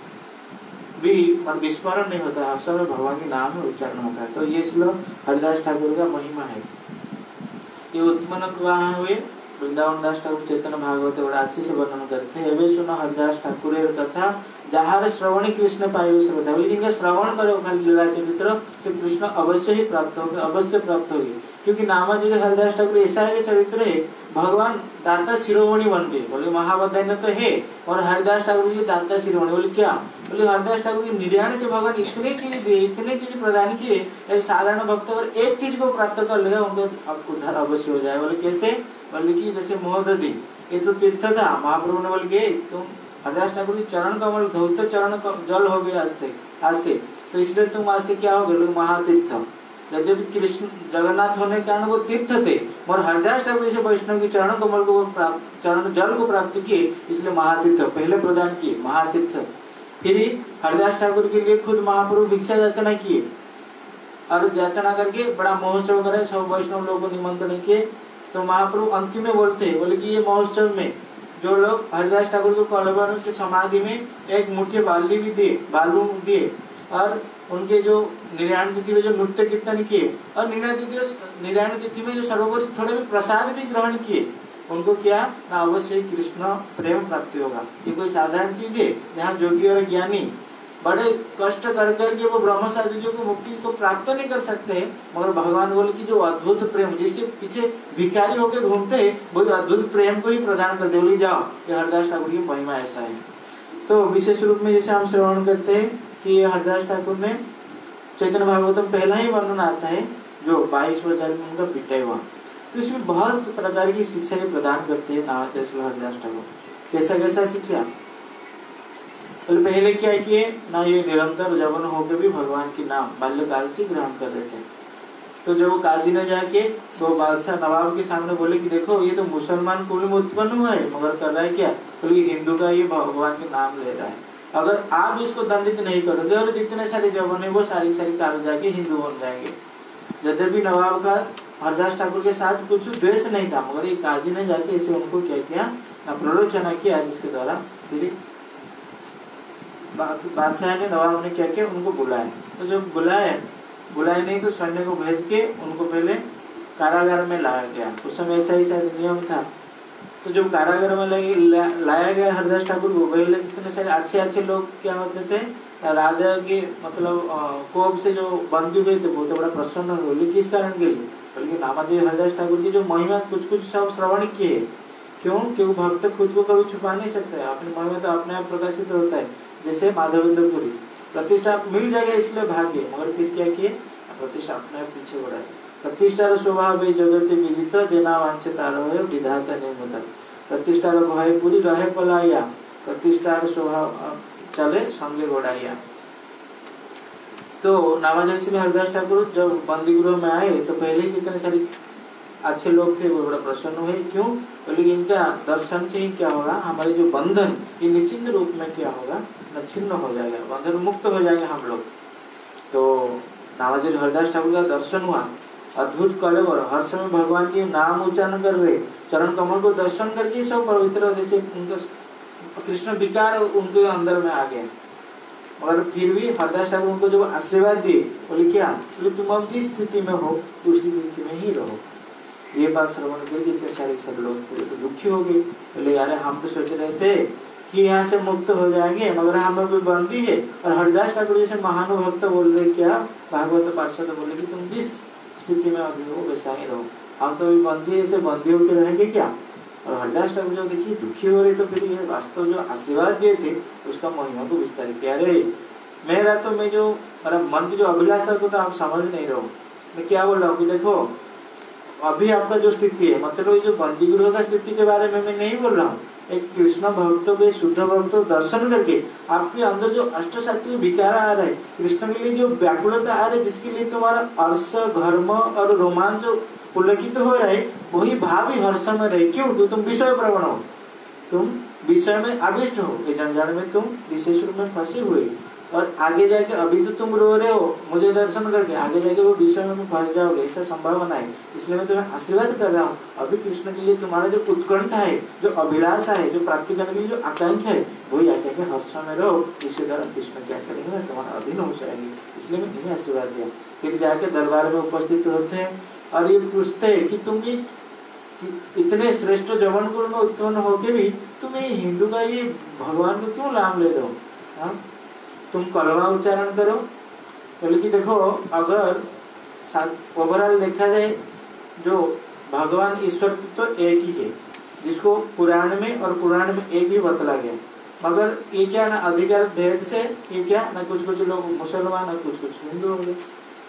Speaker 2: भी विस्मरण नहीं होता, हर समय भगवान के नाम में उच्चारण होता है। तो ये श्री हरिदास ठाकुर का महिमा है। ये उत्पन्न कहाँ हुए, वृंदावन दास ठाकुर चैतन्य भागवत बड़ा अच्छे से वर्णन करते हैं। एवं सुनो हरिदास ठाकुर कथा जहाँ श्रवण कृष्ण पाए श्रद्धा, इनका श्रवण करो खाली लीला चरित्र तो कृष्ण अवश्य ही प्राप्त होगा, अवश्य प्राप्त होगी। क्योंकि नामाचार्य हरिदास ठाकुर ऐसा है चरित्र है, भगवान दाता शिरोमणि बन गए। बोले महावध्याय तो है, और हरिदास ठाकुर के लिए दाता शिरोमणि, बोले क्या, बोले हरिदास ठाकुर की निर्याण से भगवान इतने चीज दिए, इतने चीज प्रदान किए, एक साधारण भक्त अगर एक चीज को प्राप्त कर लेगा उनको उद्धार अवश्य हो जाए। बोले कैसे, बोले कि जैसे मोहदधी ये तो तीर्थ था, महाप्रभु ने बोल के तुम हरिदास ठाकुर की चरण कमल धौत चरण जल हो गया आज से, तो इसलिए तुम आज से क्या हो गए महातीर्थ। यद्यपि कृष्ण जगन्नाथ होने के कारण वो तीर्थ थे, और हरिदास ठाकुर जैसे वैष्णव की चरण कमल को चरण जल को प्राप्त किए, इसलिए महातीर्थ पहले प्रदान किए महातीर्थ। फिर हरिदास ठाकुर के लिए खुद महाप्रभु भिक्षा याचना किए, और याचना करके बड़ा महोत्सव करे, सब वैष्णव लोगों को निमंत्रण किए। तो महाप्रभु अंतिम में बोलते हैं, बोले कि ये महोत्सव में जो लोग हरिदास ठाकुर को कलवर के समाधि में एक मुट्ठी बालू दिए, और उनके जो निर्याण तिथि में जो नृत्य कीर्तन किए, और निर्याण तिथि में जो सर्वोपरि थोड़े भी प्रसाद भी ग्रहण किए, उनको क्या ना अवश्य कृष्ण प्रेम प्राप्ति होगा। ये कोई साधारण चीज है, जहाँ योगी और ज्ञानी बड़े कष्ट कर करके वो ब्रह्म साधुजों को मुक्ति को प्राप्त नहीं कर सकते हैं, मगर भगवान बोले कि जो अद्भुत प्रेम जिसके पीछे भिखारी होकर घूमते हैं, वो अद्भुत प्रेम को ही प्रदान कर दे। बोली जाओ, ये हरिदास ठाकुर की महिमा ऐसा है। तो विशेष रूप में जैसे हम श्रवण करते हैं कि हरिदास ठाकुर ने चैतन्य भागवतम पहला ही वर्णन आता है जो 22वें अध्याय में उनका पिटाई हुआ, तो इसमें बहुत प्रकार की शिक्षा प्रदान करते हैं नामाचार्य श्री हरिदास ठाकुर। कैसा कैसा शिक्षा? पहले क्या किए ना, ये निरंतर जवन होकर भी भगवान के नाम बाल्यकाल से ग्रहण कर रहे थे। तो जब वो काजी ने जाके वो बादशाह नवाब के सामने बोले कि देखो ये तो मुसलमान कुल में उत्पन्न हुआ है, मगर कर रहा है क्या, बोले हिंदू का ये भगवान के नाम ले रहा है। अगर आप इसको दंडित नहीं करोगे और जितने सारे जवान है वो सारी काल जाके हिंदू बन जाएंगे। यद्यपि नवाब का हरदास ठाकुर के साथ कुछ द्वेष नहीं था, मगर ये काजी ने जाके इसे उनको क्या किया, प्ररोचना किया, जिसके द्वारा फिर बादशाह ने नवाब ने क्या किया, उनको बुलाया। तो जब बुलाए नहीं तो सैन्य को भेज के उनको पहले कारागार में लाया गया। उस समय ऐसा ही शायद नियम था। तो जब कारागार में लाया गया हरदास ठाकुर को, पहले इतने सारे अच्छे लोग क्या होते थे, राजा के मतलब कोप से जो बंदी हुए थे वो तो बड़ा प्रसन्न हुए। किस कारण के लिए? बल्कि नामाचार्य हरदास ठाकुर की जो महिमा कुछ सब श्रवण किए। क्यों? क्योंकि भक्त खुद को कभी छुपा नहीं सकता है, अपनी महिमा तो अपने आप प्रकाशित होता है। जैसे माधवेंद्रपुरी प्रतिष्ठा मिल जाएगा इसलिए भाग्य, मगर फिर क्या किए, प्रतिष्ठा अपने आप पीछे बढ़ाए। प्रतिष्ठार स्वभाव जगत विदित जेना वांछितार विधाता निर्मत। प्रतिष्ठार भय पूरी रहे पलाया, प्रतिष्ठार स्वभाव चले संगे गोड़ाइया। तो नामाचार्य श्री हरिदास ठाकुर जब बंदी गृह में आए तो पहले कितने सारे अच्छे लोग थे वो बड़ा प्रसन्न हुए। क्यों? बोले इनका दर्शन से ही क्या होगा, हमारे जो बंधन ये निश्चिंत रूप में क्या होगा, न छिन्न हो जाएगा, बंधन मुक्त हो जाएंगे हम लोग। तो नामाचार्य हरिदास ठाकुर का दर्शन हुआ, अद्भुत कलेवर, हर समय भगवान के नाम उच्चारण कर रहे, चरण कमल को दर्शन करके सब पवित्र, जैसे उनका कृष्ण विकार उनके अंदर में आ गया। मगर फिर भी हरदास ठाकुर उनको जब आशीर्वाद दिए, बोले क्या, बोले तुम अब जिस स्थिति में हो उसी स्थिति में ही रहो। ये बात श्रवण करके इतने सारे सब लोग पूरे तो दुखी हो गए। बोले यार हम तो सोच रहे थे कि यहाँ से मुक्त हो जाएंगे, मगर हम लोग बंदी है। और हरिदास ठाकुर जैसे महानुभक्त बोल रहे क्या, भागवत पार्षद बोले कि तुम जिस स्थिति में अभी हो वैसा ही रहो, हम तो अभी बंदी है, ऐसे बंदी होकर रहेंगे क्या। और हरिदास ठाकुर जब देखिए दुखी हो रहे तो फिर ये वास्तव जो आशीर्वाद दिए थे उसका महिमा को विस्तार किया। अरे मेरा तो मैं जो मेरा मन की जो अभिलाषा को तो आप समझ नहीं रहो। मैं क्या बोल रहा हूँ कि देखो अभी आपका जो स्थिति है, मतलब ये जो बंदी गृह का स्थिति के बारे में मैं नहीं बोल रहा हूँ। एक कृष्ण भक्तों के शुद्ध भक्तों दर्शन करके आपके अंदर जो अष्ट शास्त्रीय विकार आ रहा है, कृष्ण के लिए जो व्याकुलता आ रही है, जिसके लिए तुम्हारा अर्ष घर्म और रोमांच पुलकित हो रहा है, वही भाव ही हर समय रहे। क्यों? क्योंकि तुम विषय प्रवण हो, तुम विषय में आविष्ट हो, ये जंजाल में तुम विशेष रूप में फंसे हुए। और आगे जाके अभी तो तुम रो रहे हो मुझे दर्शन करके, आगे जाके वो विषय में फंस जाओगे, ऐसा संभावना है। इसलिए मैं तुम्हें आशीर्वाद कर रहा हूँ, अभी कृष्ण के लिए तुम्हारा जो उत्कंठा है, जो अभिलाषा है, जो प्राप्ति करने के लिए जो आकांक्षा है, वही आके हर्ष में रहो। इसके द्वारा कृष्ण क्या करेंगे ना, तुम्हारा अधीन हो जाएगी। इसलिए मैं यही आशीर्वाद दिया। फिर जाके दरबार में उपस्थित होते हैं और ये पूछते हैं कि तुम ये इतने श्रेष्ठ जवन कुल में उत्पन्न होके भी तुम ये हिंदू का ये भगवान को क्यों नाम ले रहे हो? हाँ, तुम कलमा उच्चारण करो। बोले कि देखो अगर ओवरऑल देखा जाए जो भगवान ईश्वर तो एक ही है, जिसको पुराण में और पुराण में एक ही बतला गया, मगर ये क्या ना अधिकार भेद से ये क्या ना कुछ लोग मुसलमान और कुछ हिंदू हो गए।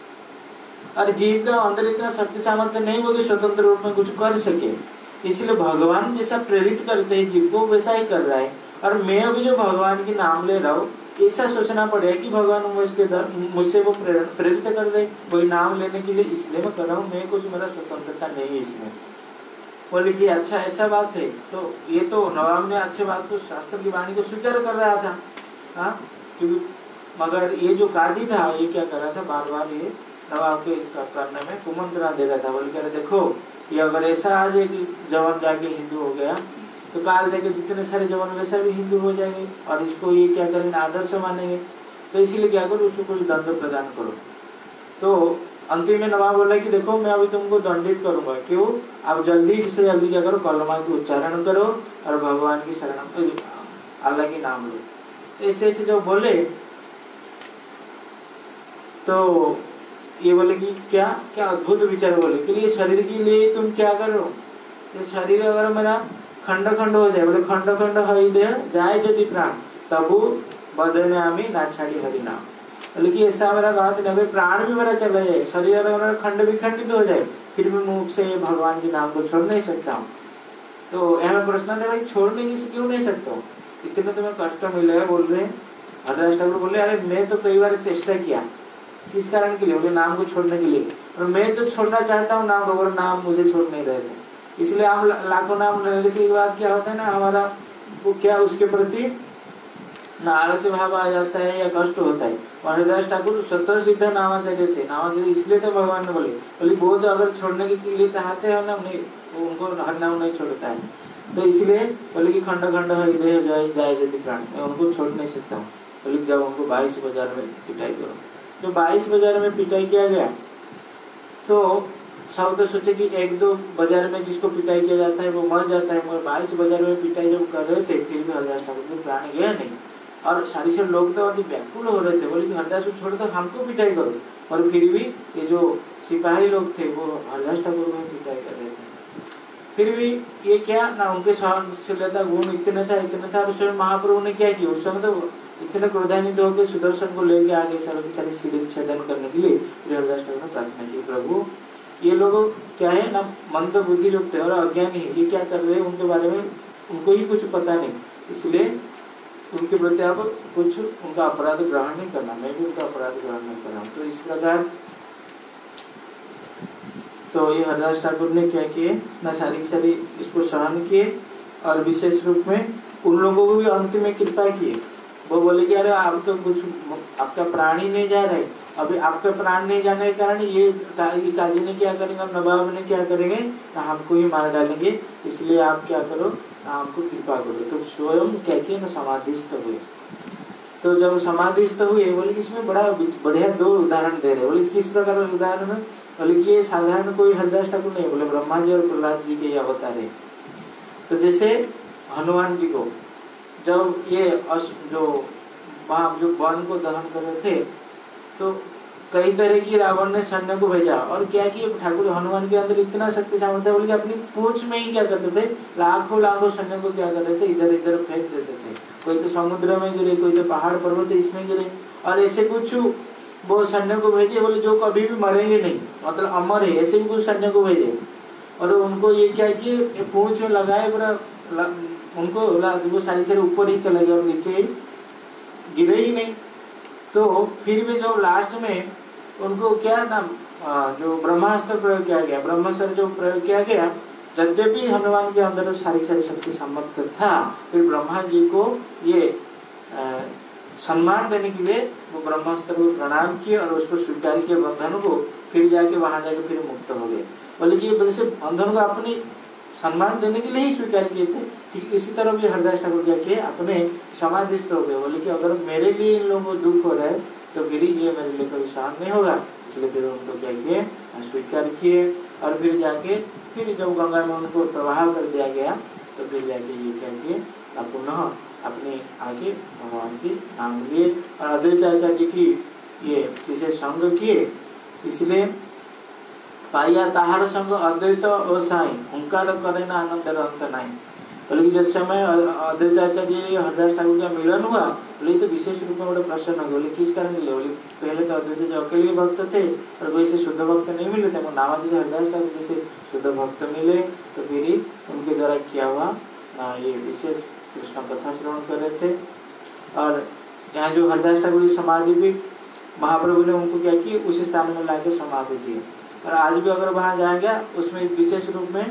Speaker 2: और जीव का अंदर इतना शक्ति सामर्थ्य नहीं होगी स्वतंत्र रूप में कुछ कर सके, इसलिए भगवान जैसा प्रेरित करते हैं जीव को वैसा ही कर रहा है। और मैं अभी जो भगवान के नाम ले रहा हूँ ऐसा सोचना पड़ेगा कि भगवान मुझसे वो प्रेरित कर रहे वही नाम लेने के लिए, इसलिए मैं कर रहा हूँ, मैं कुछ मेरा स्वतंत्रता नहीं है इसमें। बोले कि अच्छा ऐसा बात है। तो ये तो नवाब ने अच्छे बात को शास्त्र की वाणी को स्वीकार कर रहा था, हाँ, क्योंकि मगर ये जो काजी था ये क्या कर रहा था, बार बार ये नवाब के करने में कुमंत्रणा दे रहा था। बोले कह रहे देखो ये अगर ऐसा आज एक जवान जाके हिंदू हो गया तो काल जाके जितने सारे जवान वैसा भी हिंदू हो जाएंगे और इसको ये क्या करेंगे आदर्श मानेंगे। तो इसीलिए क्या करो उसको कुछ दंड प्रदान करो। तो अंतिम में नवाब बोला कि देखो मैं अभी तुमको दंडित करूंगा। क्यों? आप जल्दी से जल्दी क्या करो, कलमा की उच्चारण करो और भगवान की शरण अल्लाह के नाम लो। ऐसे ऐसे जब बोले तो ये बोले कि क्या क्या अद्भुत विचार बोले कि ये शरीर के लिए तुम क्या करो, ये शरीर अगर मेरा खंड खंड हो जाए, बोले खंड खंड हई दे जाए यदि प्राण, तबु बदने आमी ना छाड़ी हरि नाम। बोले कि ऐसा मेरा बात नहीं, अगर प्राण भी मेरा चला जाए, शरीर मेरा खंड विखंडित हो जाए, फिर भी मुख से भगवान के नाम को छोड़ नहीं सकता हूँ। तो यहाँ प्रश्न है भाई छोड़ने की क्यों नहीं सकता हूँ, इतने तुम्हें कष्ट मिले है बोल रहे। हरिदास ठाकुर बोले अरे मैं तो कई बार चेष्टा किया, किस कारण के लिए, बोले नाम को छोड़ने के लिए, और मैं तो छोड़ना चाहता हूँ नाम को, और नाम मुझे छोड़ नहीं रहे थे। इसलिए हम लाखों नाम लेने के बाद क्या होता है ना, हमारा वो क्या उसके प्रति ना आलस्य भाव आ जाता है या कष्ट होता है। और हरिदास ठाकुर स्वतः सिद्ध नामाचार्य थे, नामाचार्य इसलिए तो भगवान ने बोले वो तो अगर छोड़ने की लिए चाहते हैं ना, नहीं उनको हर नाम नहीं छोड़ता है। तो इसलिए बोले कि खंड खंड हृदय जाए यदि प्राण, मैं उनको छोड़ नहीं सकता हूँ। बोले जब उनको 22 बाजार में पिटाई करो, जो 22 बाजार में पिटाई किया गया तो सब तो सोचे कि 1-2 बाजार में जिसको पिटाई किया जाता है वो मर जाता है, मगर 22 बाजार में पिटाई जब कर रहे थे फिर भी हरिदास ठाकुर के प्राण गया नहीं। और सारी से लोग तो अति व्याकुल हो रहे थे, बोले कि हरिदास को छोड़ दो, हमको पिटाई करो, और फिर भी ये जो सिपाही लोग थे वो हरिदास ठाकुर को पिटाई कर रहे थे। फिर भी ये क्या ना, उनके सहनशीलता गुण इतने था। और स्वयं महाप्रभु ने क्या किया, उस समय तो इतने क्रोधान्वित होकर सुदर्शन को लेके आगे सारी सिर छेदन करने के लिए हरिदास ठाकुर ने प्रार्थना की, प्रभु ये लोग क्या है ना, मंद बुद्धि लोग थे और अज्ञानी है, ये क्या कर रहे हैं, उनके बारे में उनको ही कुछ पता नहीं, इसलिए उनके प्रति आप कुछ उनका अपराध ग्रहण नहीं करना, मैं भी उनका अपराध ग्रहण नहीं कर रहा हूँ। तो इस प्रकार तो ये हरिदास ठाकुर ने क्या किए ना, सारी इसको सहन किए, और विशेष रूप में उन लोगों को भी अंतिम में कृपा किए। वो बोले कि अरे आप तो कुछ आपका प्राण ही नहीं जा रहे, अभी आपके प्राण नहीं जाने के कारण ये काजी ने क्या करेंगे और नवाब ने क्या करेंगे, हमको ही मार डालेंगे, इसलिए आप क्या करो, हमको कृपा करो। तो स्वयं क्या किए ना, समाधिस्थ हुए। तो जब समाधिस्थ हुए, बोले कि इसमें बड़ा बढ़िया 2 उदाहरण दे रहे। बोले किस प्रकार उदाहरण, बोले कि ये साधारण कोई हरिदास ठाकुर नहीं, बोले ब्रह्मा जी और प्रहलाद जी के अवतार है। तो जैसे हनुमान जी को जब ये जो वन को दहन कर रहे थे, तो कई तरह की रावण ने सैन्य को भेजा, और क्या किया ठाकुर हनुमान के अंदर इतना शक्ति सामर्थ्य, बोले कि अपनी पूंछ में ही क्या करते थे, लाखों सैन्य को क्या कर रहे थे, इधर इधर फेंक देते थे। कोई तो समुद्र में गिरे, कोई तो पहाड़ पर्वत इसमें गिरे, और ऐसे कुछ वो सैन्य को भेजे, बोले जो कभी भी मरेंगे नहीं, मतलब अमर है, ऐसे भी कुछ सैन्य को भेजे। और उनको ये क्या किए, पूंछ में लगाए, पूरा उनको वो सारी ऊपर ही चले गए और नीचे गिरे ही नहीं। तो फिर भी जो लास्ट में उनको क्या ना, जो ब्रह्मास्त्र प्रयोग किया गया, ब्रह्मास्त्र जो प्रयोग किया गया, यद्यपि हनुमान के अंदर सारी शक्ति सामर्थ्य था, फिर ब्रह्मा जी को ये सम्मान देने के लिए वो ब्रह्मास्त्र को प्रणाम किए और उसको स्वीकार किए बंधन को, फिर जाके वहां जाके फिर मुक्त हो गए। बोले कि वैसे बंधन को अपने सम्मान देने के लिए ही स्वीकार किए थे, ठीक इसी तरह भी हरिदास ठाकुर क्या किए, अपने समाधिस्थ हो गए। बोले कि अगर मेरे लिए इन लोगों को दुख हो रहा है तो फिर ये मेरे लिए कोई सहन नहीं होगा, इसलिए फिर उनको क्या किए, स्वीकार किए। और फिर जाके फिर जब गंगा में उनको प्रवाह कर दिया गया, तो फिर जाके ये क्या किए, पुनः अपने आगे भगवान की नाम लिए और अद्वैत आचार्य की ये विशेष संग किए। इसलिए पाइया ताहार संग अद्वैत और साई ओंकार करे ना आनंद अंत नहीं। बोले कि जिस समय अद्वैत आचार्य हरिदास ठाकुर का मिलन हुआ, बोले तो विशेष रूप में बड़े प्रसन्न हो गए। बोले किस कारण मिले, बोले पहले तो अद्वैत जो अकेले भक्त थे और कोई से शुद्ध भक्त नहीं मिले थे, नामाजी हरिदास ठाकुर जैसे शुद्ध भक्त मिले, तो फिर ही उनके द्वारा किया हुआ ये विशेष कृष्ण कथा श्रवण कर रहे थे। और यहाँ जो हरिदास ठाकुर की समाधि भी महाप्रभु ने उनको क्या की, उसी स्थान में लाके समाधि दी। और आज भी अगर वहाँ जाएंगे, उसमें विशेष रूप में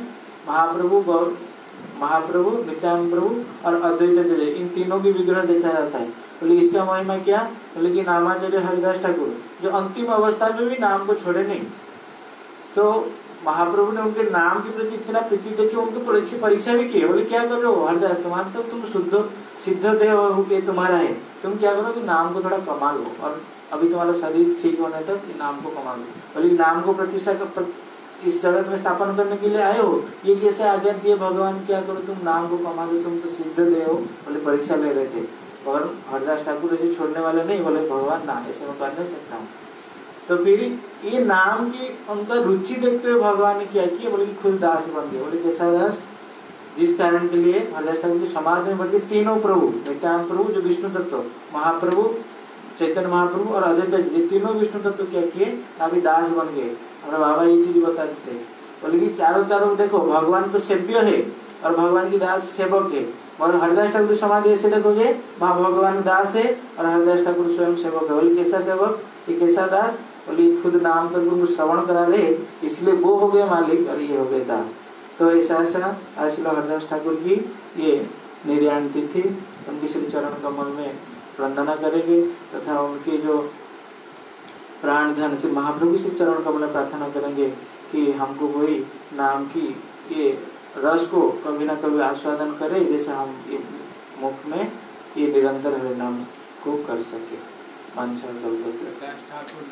Speaker 2: महाप्रभु नित्यानंद प्रभु और अद्वैत आचार्य, इन तीनों की विग्रह देखा जाता है। बोले इसका महिमा क्या, बोले कि नामाचार्य हरिदास ठाकुर जो अंतिम अवस्था में भी नाम को छोड़े नहीं, तो महाप्रभु ने उनके नाम के प्रति इतना प्रीति देखी, उनकी परीक्षा भी की। बोले क्या कर रहे हो हरिदास, तुम्हारा तो तुम शुद्ध सिद्ध देह हो के तुम्हारा है, तुम क्या करो कि नाम को थोड़ा कमा लो, और अभी तुम्हारा शरीर ठीक होने तक नाम को कमा लो। बोले नाम को प्रतिष्ठा इस जगत में स्थापन करने के लिए आए हो, ये कैसे आज्ञा दिए भगवान, क्या करो तुम नाम को कमा लो, तुम तो सिद्ध देह हो। बोले परीक्षा ले रहे थे, मगर हरिदास ठाकुर ऐसे छोड़ने वाले नहीं, बोले भगवान ना ऐसे मैं कर नहीं सकता हूँ। तो फिर ये नाम की उनका रुचि देखते हुए भगवान ने क्या किया, बोले कि खुद दास बन गए। बोले कैसा दास, जिस कारण के लिए हरदास ठाकुर जी समाज में बल्कि तीनों प्रभु, नित्यानंद प्रभु जो विष्णु तत्व, महाप्रभु चैतन्य महाप्रभु और अद्वैत जी, ये तीनों विष्णु तत्व क्या किए, अभी दास बन गए। हमारे बाबा ये चीज बताते थे, बोले कि चारों देखो भगवान तो सेव्य है और भगवान की दास सेवक है, और हरदास ठाकुर समाधि ऐसे देखोगे वहाँ भगवान दास है और हरदास ठाकुर स्वयं सेवक है। बोले कैसा सेवक, ये कैसा दास, बोले खुद नाम कर उनको श्रवण करा रहे, इसलिए वो हो गए मालिक और ये हो गए दास। तो ऐसा ऐसा श्री हरदास ठाकुर की ये निर्याण तिथि, उनकी श्री चरण कमल में वंदना करेंगे तथा उनके जो प्राण धन से महाप्रभु श्री चरण कमल में प्रार्थना करेंगे कि हमको वही नाम की ये रस को कभी ना कभी आस्वादन करे, जैसे हम ये मुख में ये निरंतर हरि नाम को कर सके। मंशा ठाकुर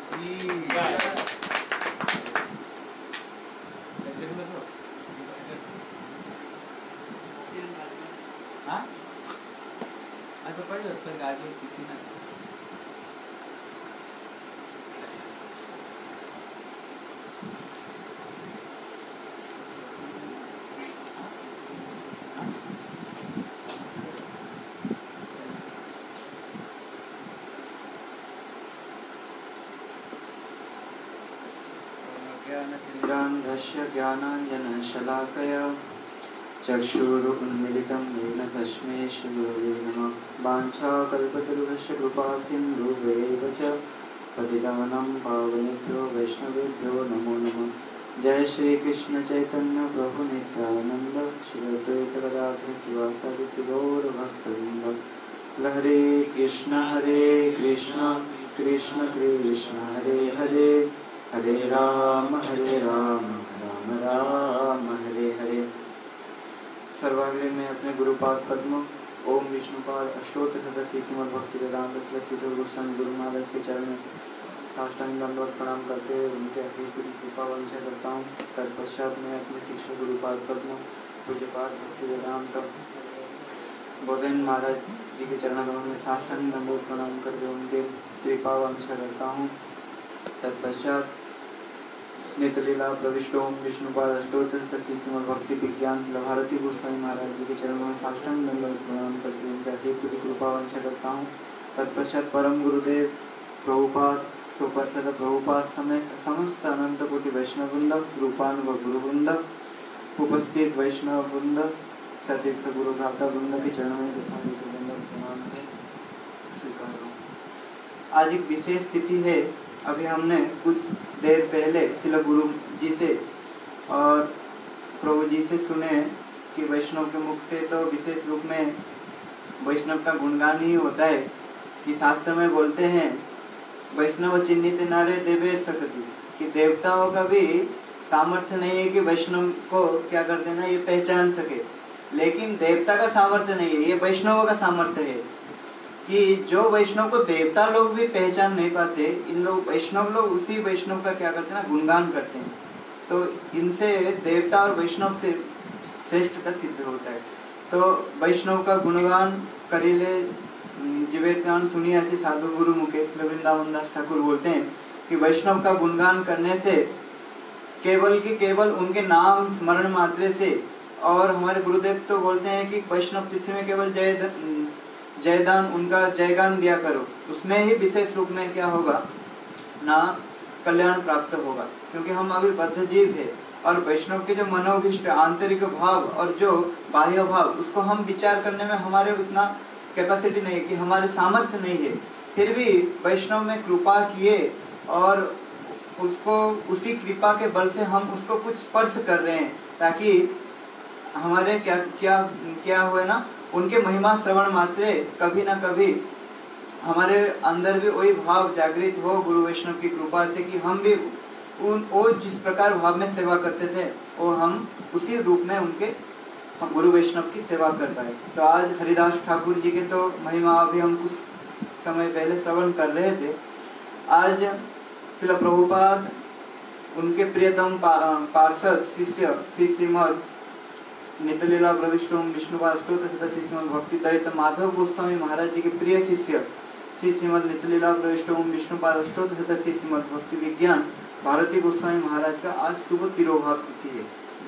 Speaker 3: ज्ञानतिमिरान्धस्य ज्ञानाञ्जनशलाकया चक्षुरुन्मीलितं येन तस्मै श्रीगुरवे नमः। वाञ्छाकल्पतरुभ्यश्च कृपासिन्धुभ्यैव च पतितानां पावनेभ्यो वैष्णवेभ्यो नमो नमः। जय श्री कृष्ण चैतन्य प्रभु नित्यानंद, श्री अद्वैत गदाधर शिवासादि गौर भक्तवृंद। हरे कृष्ण कृष्ण कृष्ण हरे हरे, हरे राम राम राम हरे हरे। सर्वाग्रे में अपने गुरुपाद पद्म ओम विष्णुपाद अष्टोत्तर सदस्य श्रीमद् भक्ति वेदांत श्रीधर गोस्वामी गुरु महाराज के चरण में साष्टांग दंडवत प्रणाम करते हुए उनके अतीत कृपा वंश करता हूँ। तत्पश्चात में अपने शिक्षक गुरुपाद पद्म पूज्यपाद भक्ति वेदांत बोधन महाराज जी के चरण कमल में साष्टांग दंडवत प्रणाम करके उनके कृपा वंश करता हूँ। तत्पश्चात नित्यलीला प्रविष्ट ओम विष्णुपाद अष्टोत्तर श्रीमद् भक्ति विज्ञान भारती गोस्वामी महाराज जी के चरणों में साष्टांग दंडवत प्रणाम करके उनके हेतु की कृपा वंश करता हूँ। तत्पश्चात परम गुरुदेव प्रभुपाद सुप्रसिद्ध प्रभुपाद समेत समस्त अनंत कोटि वैष्णव वृंद रूपानुग गुरु वृंद उपस्थित वैष्णव वृंद सतीर्थ गुरु भ्राता वृंद के चरणों में प्रणाम स्वीकार करूँ। आज एक विशेष तिथि है। अभी हमने कुछ देर पहले तिलक गुरु जी से और प्रभु जी से सुने कि वैष्णव के मुख से तो विशेष रूप में वैष्णव का गुणगान ही होता है कि शास्त्र में बोलते हैं वैष्णव चिन्हित नारे देवे सकती, कि देवताओं का भी सामर्थ्य नहीं है कि वैष्णव को क्या कर देना ये पहचान सके, लेकिन देवता का सामर्थ्य नहीं है, ये वैष्णवों का सामर्थ्य है कि जो वैष्णव को देवता लोग भी पहचान नहीं पाते, इन लोग वैष्णव लोग उसी वैष्णव का क्या करते हैं ना गुणगान करते हैं, तो इनसे देवता और वैष्णव से श्रेष्ठता सिद्ध होता है। तो वैष्णव का गुणगान करीले जीवेत्यान सुनिए अच्छी साधु गुरु मुकेश वृंदावन दास ठाकुर बोलते हैं कि वैष्णव का गुणगान करने से केवल उनके नाम स्मरण मात्र से, और हमारे गुरुदेव तो बोलते हैं कि वैष्णव तिथि में केवल जयदान उनका जयगान दिया करो, उसमें ही विशेष रूप में क्या होगा ना कल्याण प्राप्त होगा, क्योंकि हम अभी बद्ध जीव है और वैष्णव के जो मनोभिष्ट आंतरिक भाव और जो बाह्य भाव उसको हम विचार करने में हमारे उतना कैपेसिटी नहीं है, कि हमारे सामर्थ्य नहीं है, फिर भी वैष्णव में कृपा किए और उसको उसी कृपा के बल से हम उसको कुछ स्पर्श कर रहे हैं, ताकि हमारे क्या हुए ना उनके महिमा श्रवण मात्रे कभी ना कभी हमारे अंदर भी वही भाव जागृत हो गुरु वैष्णव की कृपा से, कि हम भी वो जिस प्रकार भाव में सेवा करते थे वो हम उसी रूप में उनके गुरु वैष्णव की सेवा कर पाए। तो आज हरिदास ठाकुर जी के तो महिमा अभी हम कुछ समय पहले श्रवण कर रहे थे। आज श्रील प्रभुपाद उनके प्रियतम पार्षद शिष्य श्री श्रीमद नित्यलीला प्रविष्ट विष्णुपाद अष्टोत्तर श्रीमद भक्ति दत्त माधव गोस्वामी महाराज जी के प्रिय शिष्य श्री श्रीमद नित्यलीला प्रविष्ट विष्णुपाद अष्टोत्तर श्रीमद भक्ति विज्ञान भारती गोस्वामी महाराज का आज शुभ तिरोभाव तिथि है।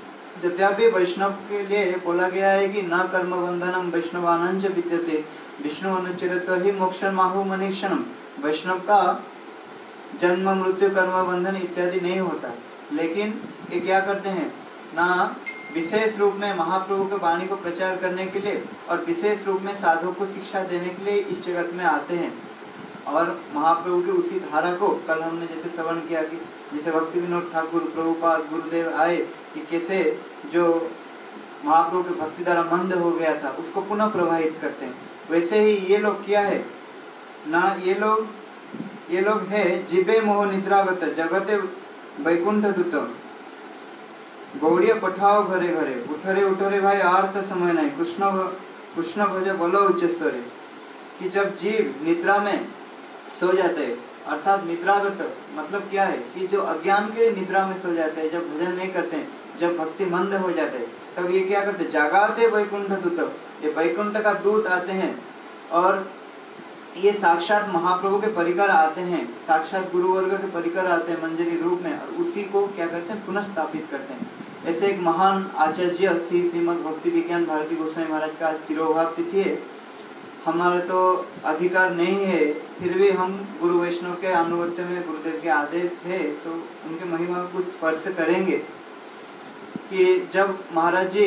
Speaker 3: तथापि वैष्णव के लिए बोला गया है कि न कर्म बंधनम वैष्णवानंच विद्यते विष्णु अनुचरित ही मोक्षम माहु मनीषणम। वैष्णव का जन्म मृत्यु कर्म बंधन इत्यादि नहीं होता, लेकिन ये क्या करते हैं ना, विशेष रूप में महाप्रभु के वाणी को प्रचार करने के लिए और विशेष रूप में साधु को शिक्षा देने के लिए इस जगत में आते हैं। और महाप्रभु की उसी धारा को कल हमने जैसे श्रवण किया कि जैसे भक्ति विनोद ठाकुर प्रभुपाद गुरुदेव आए कि कैसे जो महाप्रभु की भक्ति द्वारा मंद हो गया था उसको पुनः प्रवाहित करते हैं, वैसे ही ये लोग क्या है ना, ये लोग है जीवे मोह निद्रागत जगते वैकुंठ दूतम गौड़िया पठाओ घरे घरे उठरे उठरे भाई आर्थ समय नहीं कृष्ण भज बोलो उच्चस्वरे। कि जब जीव निद्रा में सो जाते हैं, अर्थात निद्रागत मतलब क्या है कि जो अज्ञान के निद्रा में सो जाते हैं, जब भजन नहीं करते हैं, जब भक्ति मंद हो जाते हैं, तब ये क्या करते, जागाते वैकुंठ दूत, ये वैकुंठ का दूत आते हैं और ये साक्षात महाप्रभु के परिकर आते हैं, साक्षात गुरु वर्ग के परिकर आते हैं मंजरी रूप में, और उसी को क्या करते हैं, पुनः स्थापित करते हैं। ऐसे एक महान आचार्य श्रीमद् भक्ति विज्ञान भारती गोस्वामी महाराज का तिरोभाव तिथि है। हमारे तो अधिकार नहीं है, फिर भी हम गुरु वैष्णव के अनुगत्य में गुरुदेव के आदेश है तो उनके महिमा को कुछ स्पर्श करेंगे। कि जब महाराज जी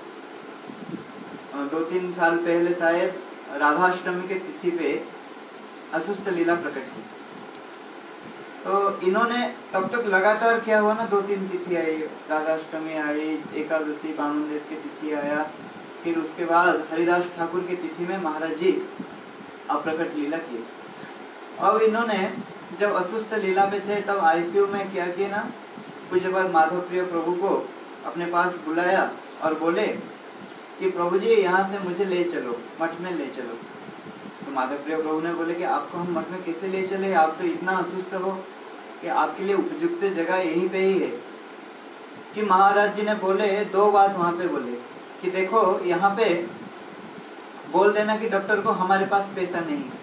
Speaker 3: 2-3 साल पहले शायद राधाष्टमी के तिथि पे असुस्त लीला प्रकट की, तो इन्होंने तब तक लगातार क्या हुआ ना, 2-3 तिथि आई, राधाष्टमी आई, एकादशी बामनदेव की तिथि आया, फिर उसके बाद हरिदास ठाकुर की तिथि में महाराज जी अप्रकट लीला की। अब इन्होंने जब असुस्त लीला पे थे तब आईसीयू में क्या किया ना, कुछ बाद माधव प्रिय प्रभु को अपने पास बुलाया और बोले कि प्रभु जी यहाँ से मुझे ले चलो, मठ में ले चलो। तो माधव प्रिय प्रभु ने बोले कि आपको हम मठ में कैसे ले चले, आप तो इतना असुस्त हो कि आपके लिए उपयुक्त जगह यहीं पे ही है। कि महाराज जी ने बोले 2 बात वहाँ पे बोले कि देखो यहाँ पे बोल देना कि डॉक्टर को हमारे पास पैसा नहीं है।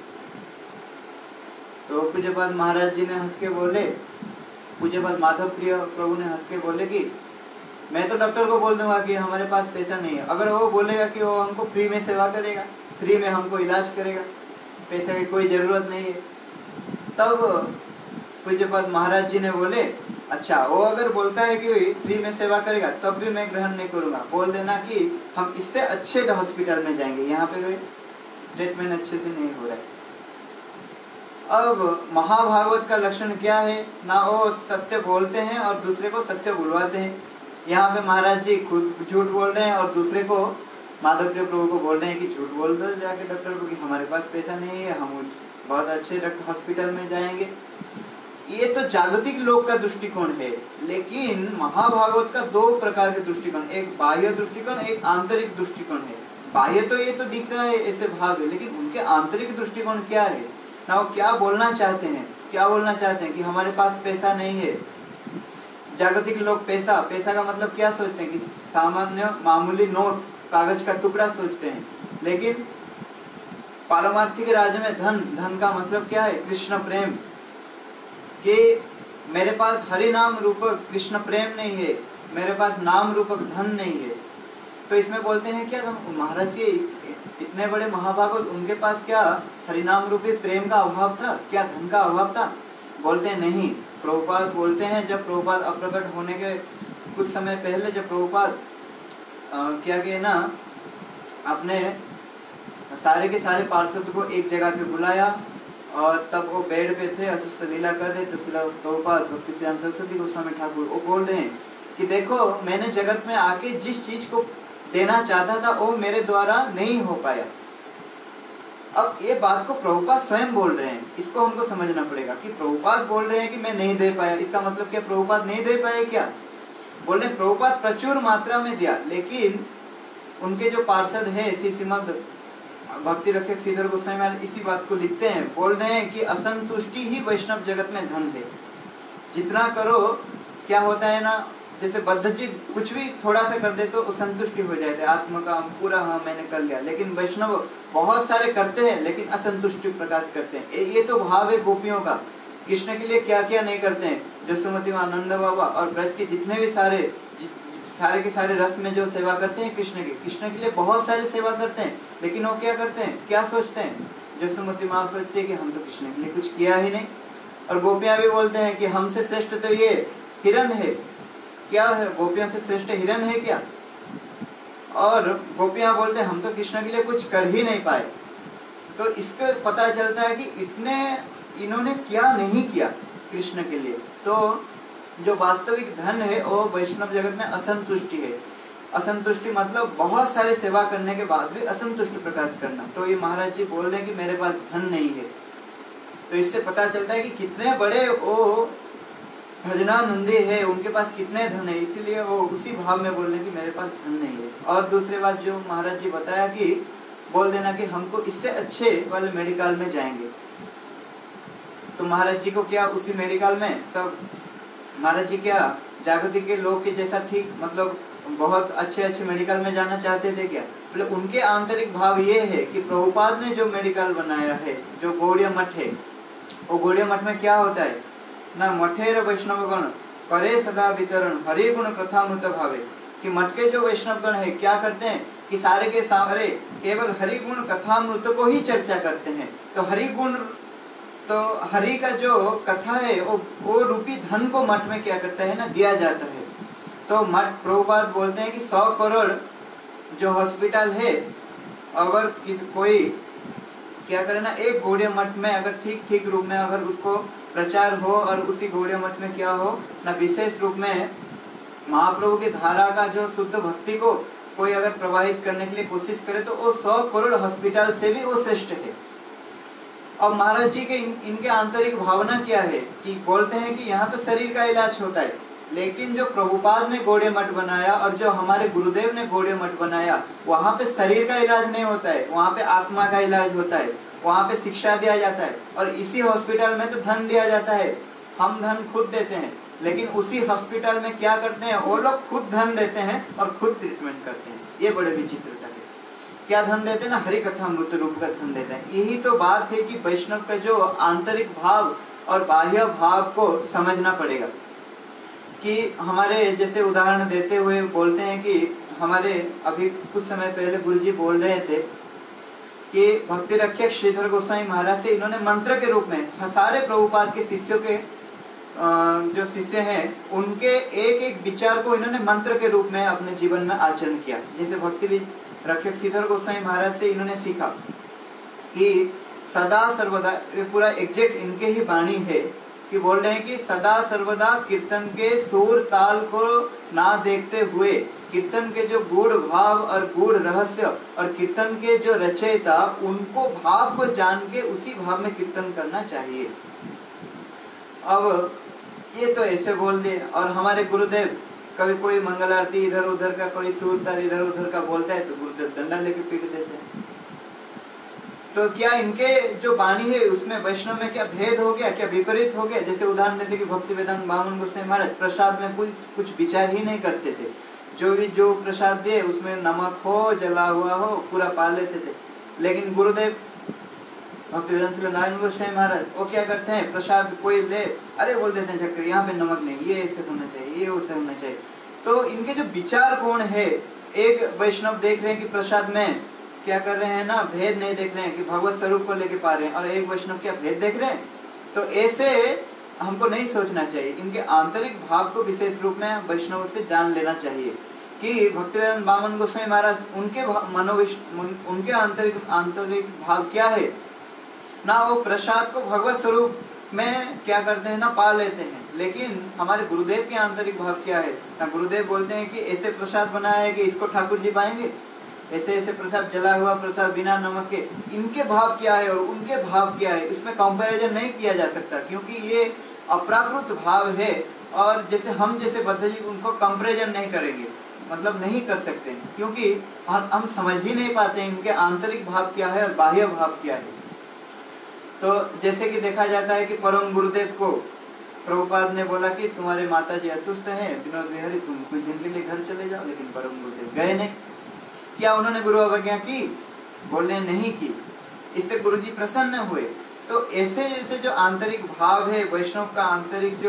Speaker 3: तो कुछ बाद महाराज जी ने हंस के बोले, कुछ बाद माधव प्रिय प्रभु ने हंस के बोले कि मैं तो डॉक्टर को बोल दूंगा कि हमारे पास पैसा नहीं है, अगर वो बोलेगा कि वो हमको फ्री में सेवा करेगा, फ्री में हमको इलाज करेगा, पैसे की कोई जरूरत नहीं है। तब कुछ बाद महाराज जी ने बोले अच्छा वो अगर बोलता है कि फ्री में सेवा करेगा तब भी मैं ग्रहण नहीं करूंगा, बोल देना कि हम इससे अच्छे हॉस्पिटल में जाएंगे, यहाँ पे कोई ट्रीटमेंट अच्छे से नहीं हो रहा है। अब महाभागवत का लक्षण क्या है ना, वो सत्य बोलते हैं और दूसरे को सत्य बुलवाते हैं। यहाँ पे महाराज जी खुद झूठ बोल रहे हैं और दूसरे को माधव प्रिय प्रभु को बोल रहे हैं कि झूठ बोल दो जाके डॉक्टर को कि हमारे पास पैसा नहीं है, हम बहुत अच्छे हॉस्पिटल में जाएंगे। ये तो जागतिक लोक का दृष्टिकोण है, लेकिन महाभागवत का 2 प्रकार के दृष्टिकोण, एक बाह्य दृष्टिकोण, एक आंतरिक दृष्टिकोण है। बाह्य तो ये तो दिख रहा है ऐसे भाव है, लेकिन उनके आंतरिक दृष्टिकोण क्या है ना, वो क्या बोलना चाहते हैं, क्या बोलना चाहते हैं कि हमारे पास पैसा नहीं है। जागतिक लोग पैसा का मतलब क्या सोचते हैं कि सामान्य मामूली नोट, कागज का टुकड़ा सोचते हैं, लेकिन पारमार्थिक राज्य में धन का मतलब क्या है, कृष्ण प्रेम। कि मेरे पास हरि नाम रूपक कृष्ण प्रेम नहीं है, मेरे पास नाम रूपक धन नहीं है। तो इसमें बोलते हैं क्या, महाराज जी इतने बड़े महाभागवत, उनके पास क्या हरिनाम रूपी प्रेम का अभाव था, क्या धन का अभाव था? बोलते हैं नहीं। प्रभुपाद बोलते हैं जब प्रभुपाद अप्रकट होने के कुछ समय पहले जब प्रभुपाद क्या किए ना, अपने सारे के सारे पार्षद को एक जगह पे बुलाया और तब वो बेड पे थे, असुस्त लीला कर रहे थे। प्रभुपाद भक्ति सिद्धांत सरस्वती गोस्वामी ठाकुर वो बोल रहे हैं कि देखो मैंने जगत में आके जिस चीज को देना चाहता था वो मेरे द्वारा नहीं हो पाया। अब ये बात को प्रभुपाद स्वयं बोल रहे हैं, इसको हमको समझना पड़ेगा कि प्रभुपाद बोल रहे हैं कि मैं नहीं दे पाया, इसका मतलब क्या प्रभुपाद नहीं दे पाए क्या? बोल रहे प्रभुपाद प्रचुर मात्रा में दिया, लेकिन उनके जो पार्षद है श्रीमद भक्ति रक्षक श्रीधर गोस्वामी महाराज इसी बात को लिखते हैं, बोल रहे हैं कि असंतुष्टि ही वैष्णव जगत में धन है। जितना करो क्या होता है ना, जैसे बद्ध जीव कुछ भी थोड़ा सा कर दे तो संतुष्टि हो जाते, आत्मा का पूरा हाँ मैंने कर लिया। लेकिन वैष्णव बहुत सारे करते हैं लेकिन असंतुष्टि प्रकाश करते हैं। ये तो भाव है गोपियों का, कृष्ण के लिए क्या क्या नहीं करते हैं। जसोमती आनंद बाबा और ब्रज के जितने भी सारे सारे के सारे रस में जो सेवा करते हैं कृष्ण के लिए बहुत सारी सेवा करते हैं, लेकिन वो क्या करते हैं, क्या सोचते हैं, जसोमती माँ सोचती है कि हम तो कृष्ण के लिए कुछ किया ही नहीं। और गोपियां भी बोलते हैं कि हमसे श्रेष्ठ तो ये हिरण है, क्या है, गोपियों से श्रेष्ठ हिरण है क्या। और गोपियां बोलते हैं हम तो कृष्ण के लिए कुछ कर ही नहीं पाए। तो इसके पता चलता है कि इतने इन्होंने क्या नहीं किया कृष्ण के लिए। तो जो वास्तविक धन है वो वैष्णव जगत में असंतुष्टि है। असंतुष्टि मतलब बहुत सारे सेवा करने के बाद भी असंतुष्ट प्रकाश करना। तो ये महाराज जी बोल रहे हैं कि मेरे पास धन नहीं है। तो इससे पता चलता है कि कितने बड़े वो भजनानंदी है, उनके पास कितने धन है, इसीलिए वो उसी भाव में बोल रहे हैं कि मेरे पास धन नहीं है। और दूसरी बात जो महाराज जी बताया कि बोल देना कि हमको इससे अच्छे वाले मेडिकल में जाएंगे। तो महाराज जी को क्या उसी मेडिकल में सब महाराज जी क्या जागृति के लोग के जैसा ठीक मतलब बहुत अच्छे अच्छे मेडिकल में जाना चाहते थे क्या? मतलब उनके आंतरिक भाव ये है कि प्रभुपाद ने जो मेडिकल बनाया है, जो गौड़ीय मठ है, वो गौड़ीय मठ में क्या होता है ना, मठेर वैष्णवगण करे सदा वितरण हरि गुण कथामृत भावे। कि मठ के जो वैष्णवगण है क्या करते हैं कि सारे के सारे केवल हरि गुण कथामृत को ही चर्चा करते हैं। तो हरि गुण, तो हरि का जो कथा है वो रूपी धन को मठ में क्या करता है ना, दिया जाता है। तो मठ प्रभुपाद बोलते हैं कि 100 करोड़ जो हॉस्पिटल है, अगर कोई क्या करे ना, एक गौड़ीय मठ में अगर ठीक ठीक रूप में अगर उसको प्रचार हो और उसी गौड़ीय मठ में क्या हो ना, विशेष रूप में महाप्रभु की धारा का जो शुद्ध भक्ति को कोई अगर प्रवाहित करने के लिए कोशिश करे तो वो 100 करोड़ हॉस्पिटल से भी वो श्रेष्ठ है। और महाराज जी के इनके आंतरिक भावना क्या है कि बोलते हैं कि यहाँ तो शरीर का इलाज होता है, लेकिन जो प्रभुपाद ने गौड़ीय मठ बनाया और जो हमारे गुरुदेव ने गौड़ीय मठ बनाया, वहाँ पे शरीर का इलाज नहीं होता है, वहाँ पे आत्मा का इलाज होता है, वहाँ पे शिक्षा दिया जाता है। और इसी हॉस्पिटल में तो धन दिया जाता है, हम धन खुद देते हैं, लेकिन उसी हॉस्पिटल में क्या करते हैं, वो लोग खुद धन देते हैं और खुद ट्रीटमेंट करते हैं। ये बड़े विचित्रता है। क्या धन देते हैं ना, हरि कथा मृत रूप का धन देते हैं। यही तो बात है कि वैष्णव का जो आंतरिक भाव और बाह्य भाव को समझना पड़ेगा। कि हमारे जैसे उदाहरण देते हुए बोलते हैं कि हमारे अभी कुछ समय पहले गुरुजी बोल रहे थे कि भक्ति रक्षक श्रीधर गोस्वामी महाराज से इन्होंने मंत्र के रूप में सारे प्रभुपाद के शिष्यों के जो शिष्य हैं उनके एक एक विचार को इन्होंने मंत्र के रूप में अपने जीवन में आचरण किया। जैसे भक्ति रक्षक श्रीधर गोस्वामी महाराज से इन्होंने सीखा कि सदा सर्वदा, ये पूरा एग्जैक्ट इनके ही वाणी है कि बोल रहे हैं कि सदा सर्वदा कीर्तन के सुर ताल को ना देखते हुए कीर्तन के जो गूढ़ भाव और गूढ़ रहस्य और कीर्तन के जो रचयिता उनको भाव को जान के उसी भाव में कीर्तन करना चाहिए। अब ये तो ऐसे बोल दिए। और हमारे गुरुदेव कभी कोई मंगल आरती इधर उधर का, कोई सूर ताल इधर उधर का बोलता है तो गुरुदेव डंडा लेके पीट देते हैं। तो क्या इनके जो वाणी है उसमें वैष्णव में क्या भेद हो गया, क्या विपरीत हो गया? जैसे उदाहरण देते कि भक्ति वेदांत बामन गोस्वामी महाराज प्रसाद में कुछ विचार ही नहीं करते थे, जो प्रसाद दिए उसमें नमक हो जला हुआ हो पूरा पा लेते थे। लेकिन गुरुदेव भक्ति वेदांत नारायण गोस्वामी महाराज वो क्या करते हैं, प्रसाद कोई ले, अरे बोल देते हैं झक्कर यहाँ पे नमक नहीं, ये ऐसे होना चाहिए, ये वैसे होना चाहिए। तो इनके जो विचार कोण है, एक वैष्णव देख रहे हैं कि प्रसाद में क्या कर रहे हैं ना, भेद नहीं देख रहे हैं कि भगवत स्वरूप को लेके पा रहे हैं, और एक वैष्णव क्या भेद देख रहे हैं। तो ऐसे हमको नहीं सोचना चाहिए। इनके आंतरिक भाव को विशेष रूप में वैष्णव से जान लेना चाहिए कि भक्तिवेदांत बामन गोस्वामी महाराज उनके आंतरिक भाव क्या है ना, वो प्रसाद को भगवत स्वरूप में क्या करते हैं ना, पा लेते हैं। लेकिन हमारे गुरुदेव के आंतरिक भाव क्या है ना, गुरुदेव बोलते हैं कि ऐसे प्रसाद बनाया है कि इसको ठाकुर जी पाएंगे, ऐसे ऐसे प्रसाद जला हुआ प्रसाद बिना नमक के। इनके भाव क्या है और उनके भाव क्या है, इसमें कंपैरिजन नहीं किया जा सकता, क्योंकि ये अप्राकृत भाव है। और जैसे हम जैसे बद्धजीव उनको कंपैरिजन नहीं करेंगे, मतलब नहीं कर सकते, क्योंकि हम समझ ही नहीं पाते इनके आंतरिक भाव क्या है और बाह्य भाव क्या है। तो जैसे कि देखा जाता है कि परम गुरुदेव को प्रभुपाद ने बोला कि तुम्हारे माताजी असुस्थ हैं, विनोद विहारी तुम कुछ दिन के लिए घर चले जाओ, लेकिन परम गुरुदेव गए नहीं। क्या उन्होंने गुरु अवज्ञा की? बोलने नहीं की। इससे गुरुजी प्रसन्न हुए। तो ऐसे ऐसे जो आंतरिक भाव है, वैष्णव का आंतरिक जो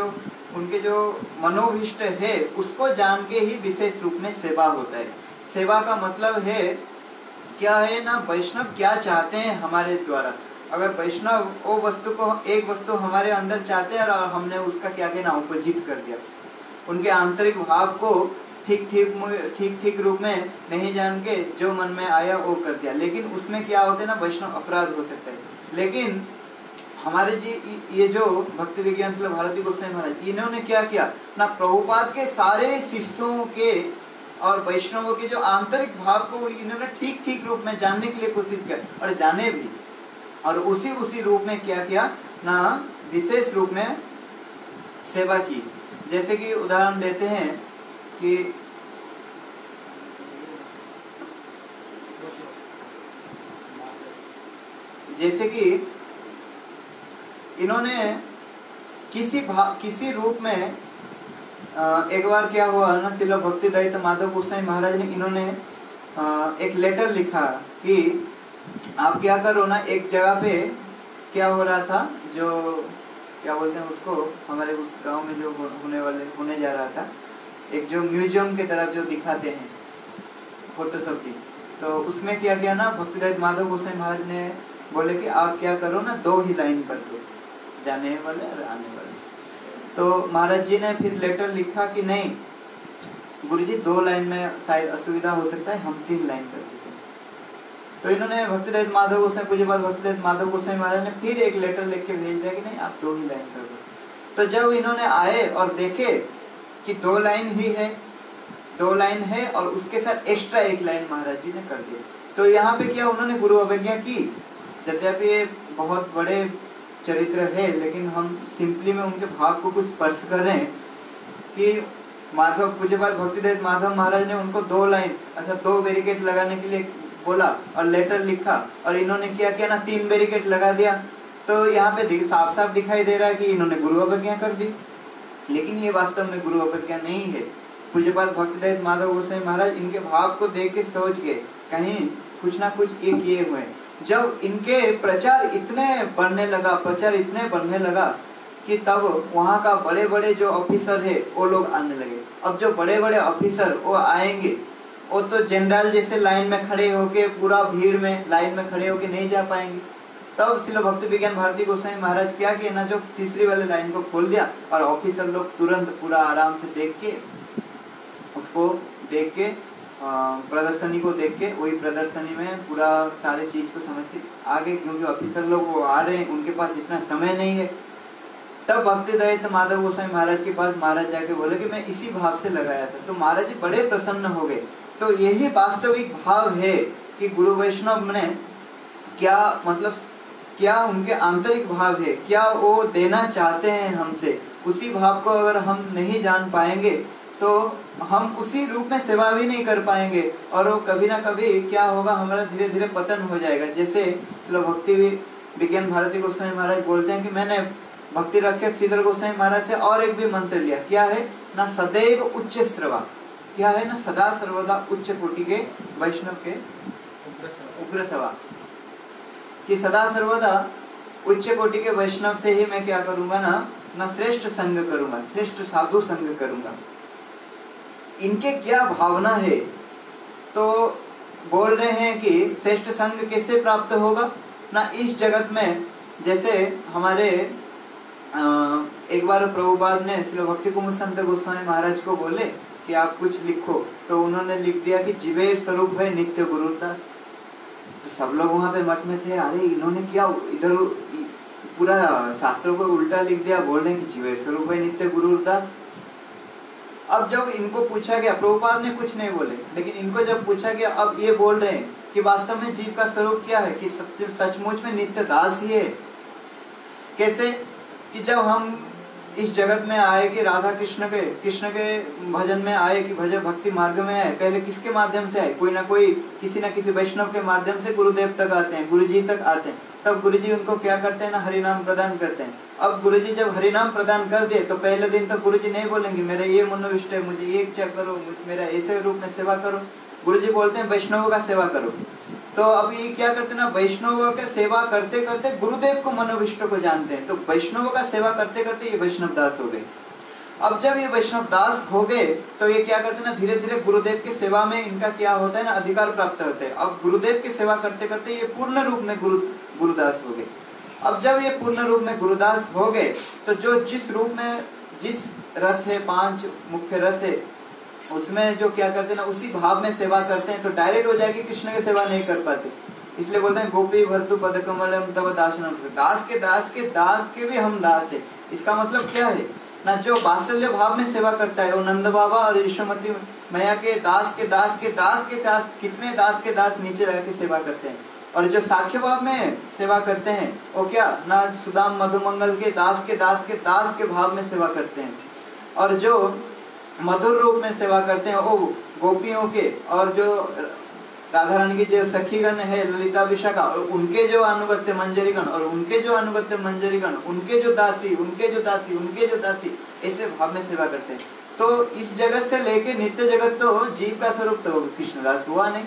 Speaker 3: उनके जो मनोभिष्ट है उसको जान के ही विशेष रूप में सेवा होता है। सेवा का मतलब है क्या है ना, वैष्णव क्या चाहते हैं हमारे द्वारा। अगर वैष्णव वो वस्तु को, एक वस्तु हमारे अंदर चाहते हैं और हमने उसका क्या कहना ऑपोजिट कर दिया, उनके आंतरिक भाव को ठीक ठीक रूप में नहीं जान के जो मन में आया वो कर दिया, लेकिन उसमें क्या होता है ना, वैष्णव अपराध हो सकता है। लेकिन हमारे जी ये जो भक्ति विज्ञान भारती गोस्वामी महाराज, इन्होंने क्या किया ना, प्रभुपाद के सारे शिष्यों के और वैष्णवों के जो आंतरिक भाव को इन्होंने ठीक ठीक रूप में जानने के लिए कोशिश किया और जाने भी, और उसी रूप में क्या किया ना, विशेष रूप में सेवा की। जैसे कि उदाहरण देते हैं कि जैसे कि इन्होंने किसी रूप में एक बार क्या हुआ ना, श्रील भक्ति दयाित माधव गोस्वामी महाराज ने इन्होंने एक लेटर लिखा कि आप क्या करो ना, एक जगह पे क्या हो रहा था, जो क्या बोलते हैं उसको, हमारे उस गांव में जो होने जा रहा था, एक जो म्यूजियम के तरफ जो दिखाते हैं फोटोग्राफी, तो उसमें क्या किया ना, भक्ति दयाित माधव गोस्वामी महाराज ने बोले कि आप क्या करो ना, 2 ही लाइन कर दो, जाने वाले और आने वाले। तो महाराज जी ने फिर लेटर लिखा कि नहीं गुरुजी, 2 लाइन में शायद असुविधा हो सकता है, हम 3 लाइन कर देते हैं। तो इन्होंने भक्ति दयाित माधव गोस्वामी, पूज्यपाद भक्ति दयाित माधव गोस्वामी महाराज ने फिर एक लेटर लिख के भेज दिया कि नहीं आप 2 ही लाइन कर दो। तो जब इन्होंने आए और देखे कि 2 लाइन ही है, 2 लाइन है और उसके साथ एक्स्ट्रा 1 लाइन महाराज जी ने कर दिया। तो यहाँ पे क्या उन्होंने गुरु अवज्ञा की, यद्यपि ये बहुत बड़े चरित्र है, लेकिन हम सिंपली में उनके भाव को कुछ स्पर्श कर रहे हैं कि माधव पूज्यपाद भक्ति दयाित माधव महाराज ने उनको 2 लाइन, अच्छा 2 बैरिकेड लगाने के लिए बोला और लेटर लिखा, और इन्होंने क्या किया ना, 3 बैरिकेड लगा दिया। तो यहाँ पे साफ साफ दिखाई दे रहा है कि इन्होंने गुरु अवज्ञा कर दी, लेकिन ये वास्तव में गुरु अवज्ञा नहीं है। पूज्यपाद भक्ति दयाित माधव गोस्वामी महाराज इनके भाव को देख के सोच के कहीं कुछ ना कुछ एक किए हुए। जब इनके प्रचार इतने बढ़ने लगा कि तब वहाँ का बड़े बड़े जो ऑफिसर है वो लोग आने लगे। अब जो बड़े बड़े ऑफिसर वो आएंगे, वो तो जनरल जैसे लाइन में खड़े होके, पूरा भीड़ में लाइन में खड़े होके नहीं जा पाएंगे। तब श्रील भक्ति विज्ञान भारती गोस्वामी महाराज क्या किए ना, जो तीसरी वाले लाइन को खोल दिया और ऑफिसर लोग तुरंत पूरा आराम से देख के, उसको देख के, प्रदर्शनी को देख के, वही प्रदर्शनी में पूरा सारे चीज को समझ के आगे, क्योंकि ऑफिसर लोग वो आ रहे हैं, उनके पास इतना समय नहीं है। तब भक्ति दयाित माधव गोस्वामी महाराज के पास महाराज जाके बोले कि मैं इसी भाव से लगाया था। तो महाराज जी बड़े प्रसन्न हो गए। तो यही वास्तविक भाव है कि गुरु वैष्णव ने क्या मतलब, क्या उनके आंतरिक भाव है, क्या वो देना चाहते हैं हमसे, उसी भाव को अगर हम नहीं जान पाएंगे तो हम उसी रूप में सेवा भी नहीं कर पाएंगे, और वो कभी ना कभी क्या होगा, हमारा धीरे धीरे पतन हो जाएगा। जैसे भक्ति विज्ञान भारती गोस्वामी महाराज बोलते हैं कि मैंने भक्ति रक्षक श्रीधर गोस्वामी महाराज से और एक भी मंत्र लिया, क्या है ना, सदैव उच्च श्रवा, क्या है ना, सदा सर्वदा उच्च कोटि के वैष्णव के उग्र सवा, कि सदा सर्वदा उच्च कोटि के वैष्णव से ही मैं क्या करूंगा ना श्रेष्ठ संग करूंगा, श्रेष्ठ साधु संग करूंगा। इनके क्या भावना है, तो बोल रहे हैं कि श्रेष्ठ संग कैसे प्राप्त होगा ना, इस जगत में। जैसे हमारे एक बार प्रभुपाद ने श्री भक्ति कुमुद संत गोस्वामी महाराज को बोले कि आप कुछ लिखो, तो उन्होंने लिख दिया कि जीवेर स्वरूप है नित्य गुरुदास। तो सब लोग वहाँ पे मठ में थे, अरे इन्होंने क्या इधर पूरा शास्त्रों को उल्टा लिख दिया, बोल रहे हैं कि जीवेर स्वरूप है नित्य गुरुदास। अब जब इनको पूछा गया, प्रभुपाद ने कुछ नहीं बोले, लेकिन इनको जब पूछा गया, अब ये बोल रहे हैं कि वास्तव में जीव का स्वरूप क्या है, कि सचमुच में नित्य दास ही है। कैसे कि जब हम इस जगत में आए कि राधा कृष्ण के भजन में आए, कि भजन भक्ति मार्ग में आए, पहले किसके माध्यम से आए, कोई ना कोई किसी न किसी वैष्णव के माध्यम से गुरुदेव तक आते हैं, गुरुजी तक आते हैं। तब गुरुजी उनको क्या करते हैं ना, हरिनाम प्रदान करते हैं। अब गुरुजी जब हरिनाम प्रदान कर दे तो पहले दिन तक गुरुजी नहीं बोलेंगे मेरा ये मनोविष्ट है, मुझे ये क्या करो, मेरा ऐसे रूप में सेवा करो। गुरुजी बोलते हैं वैष्णवों का सेवा करो। तो अब ये क्या करते ना, वैष्णवों का सेवा करते करते गुरुदेव को मनोविष्ट को जानते हैं, तो वैष्णवों का सेवा करते करते ये वैष्णव दास हो गए। अब जब ये वैष्णव दास हो गए तो ये क्या करते हैं ना, धीरे धीरे गुरुदेव की सेवा में इनका क्या होता है ना, अधिकार प्राप्त होते हैं। अब गुरुदेव की सेवा करते करते ये पूर्ण रूप में गुरुदास हो गए। अब जब ये पूर्ण रूप में गुरुदास हो गए तो जो जिस रूप में जिस रस है, 5 मुख्य रस है, उसमें जो क्या करते हैं ना, उसी भाव में सेवा करते हैं तो डायरेक्ट हो जाएगी, कृष्ण की सेवा नहीं कर पाते। इसलिए बोलते हैं गोपी भर्तु पदकमलम तव दासनम, दास के भी हम दास है। इसका मतलब क्या है ना, जो वात्सल्य भाव में सेवा करता है वो नंद बाबा और यशोमती मैया के दास के कितने दास के दास नीचे रह के सेवा करते हैं। और जो साख्य भाव में सेवा करते हैं वो क्या ना, सुदाम मधुमंगल के दास के भाव में सेवा करते हैं। और जो मधुर रूप में सेवा करते हैं वो गोपियों के, और जो राधा रानी की जो सखीगण है ललिता विशाखा, और उनके जो अनुगत्य मंजरीगण, और उनके जो अनुगत्य मंजरीगण, उनके जो दासी, ऐसे भाव में सेवा करते हैं। तो इस जगत से लेके नित्य जगत तो जीव का स्वरूप तो कृष्णदास हुआ नहीं,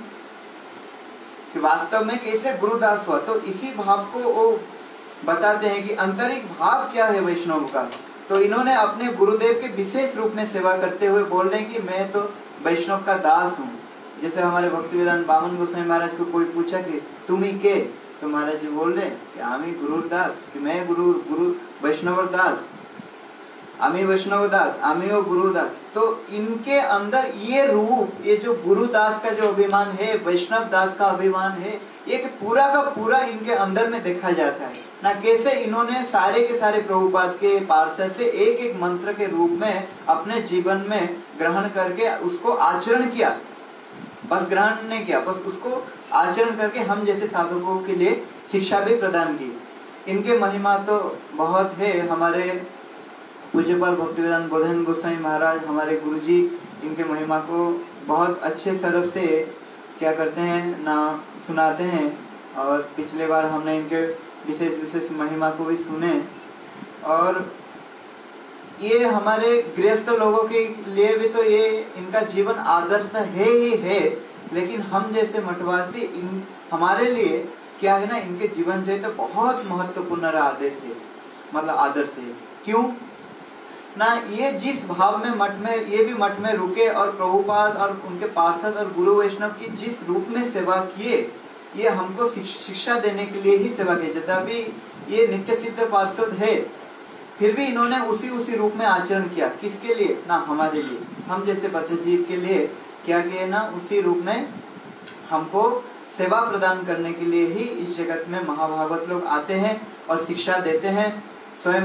Speaker 3: कि वास्तव में कैसे गुरुदास हुआ। तो इसी भाव को वो बताते हैं कि आंतरिक भाव क्या है वैष्णव का। तो इन्होंने अपने गुरुदेव के विशेष रूप में सेवा करते हुए बोल रहे हैं कि मैं तो वैष्णव का दास हूँ। जैसे हमारे भक्ति वेदांत बामन गोस्वामी महाराज को कोई पूछा कि तुम ही के, तो महाराज जी बोल रहे हैं कि आमी गुरुदास, कि मैं गुरु वैष्णव दास, आमी वैष्णव दास, आमी ओ गुरुदास। तो इनके अंदर ये रूप, ये जो गुरुदास का जो अभिमान है, वैष्णव दास का अभिमान है, ये पूरा का पूरा इनके अंदर में देखा जाता है ना। कैसे इन्होंने सारे के सारे प्रभुपाद के पार्षद से एक एक मंत्र के रूप में अपने जीवन में ग्रहण करके उसको आचरण किया। बस ग्रहण नहीं किया, बस उसको आचरण करके हम जैसे साधकों के लिए शिक्षा भी प्रदान की। इनके महिमा तो बहुत है। हमारे पूज्यपाल भक्तिवेदांत बोधन गोस्वामी महाराज, हमारे गुरुजी, इनके महिमा को बहुत अच्छे तरह से क्या करते हैं ना, सुनाते हैं। और पिछले बार हमने इनके विशेष महिमा को भी सुने। और ये हमारे गृहस्थ लोगों के लिए भी तो ये इनका जीवन आदर्श है ही है। लेकिन हम जैसे मठवासी हमारे लिए क्या है ना, इनके जीवन जो है तो बहुत महत्वपूर्ण आदेश है, मतलब आदर्श है। क्यों ना, ये जिस भाव में मठ में, ये भी मठ में रुके और प्रभुपाद और उनके पार्षद और गुरु वैष्णव की जिस रूप में सेवा किए, ये हमको शिक्षा देने के लिए ही सेवा की। यद्यपि ये नित्य सिद्ध पार्षद है, फिर भी इन्होंने उसी रूप में आचरण किया। किसके लिए ना, हमारे लिए, हम जैसे बद्ध जीव के लिए क्या किए ना, उसी रूप में हमको सेवा प्रदान करने के लिए ही इस जगत में महाभागवत लोग आते हैं और शिक्षा देते हैं, स्वयं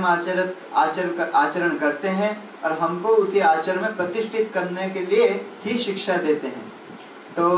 Speaker 3: आचरण करते हैं और हमको उसी आचरण में प्रतिष्ठित करने के लिए ही शिक्षा देते हैं। तो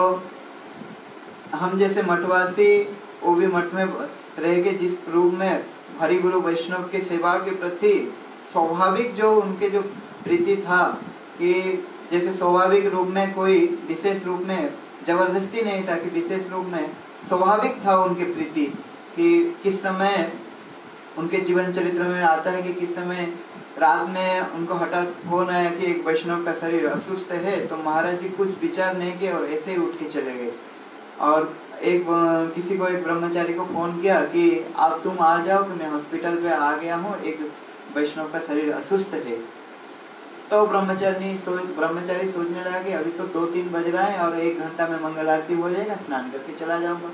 Speaker 3: हम जैसे मठवासी, वो भी मठ में रह के जिस रूप में हरि गुरु वैष्णव के सेवा के प्रति स्वाभाविक जो उनके जो प्रीति था, कि जैसे स्वाभाविक रूप में कोई विशेष रूप में जबरदस्ती नहीं था, कि विशेष रूप में स्वाभाविक था उनके प्रीति, कि किस समय उनके जीवन चरित्र में आता है कि किस समय रात में उनको हठात फोन आया कि एक वैष्णव का शरीर असुस्थ है। तो महाराज जी कुछ विचार नहीं किए और ऐसे ही उठ के चले गए। और किसी को, एक ब्रह्मचारी को फोन किया कि आप तुम आ जाओ कि मैं हॉस्पिटल पे आ गया हूँ, एक वैष्णव का शरीर असुस्थ है। तो ब्रह्मचारी सोचने लगा कि अभी तो 2-3 बज रहा है और 1 घंटा में मंगल आरती हो जाएगा, स्नान करके चला जाऊंगा।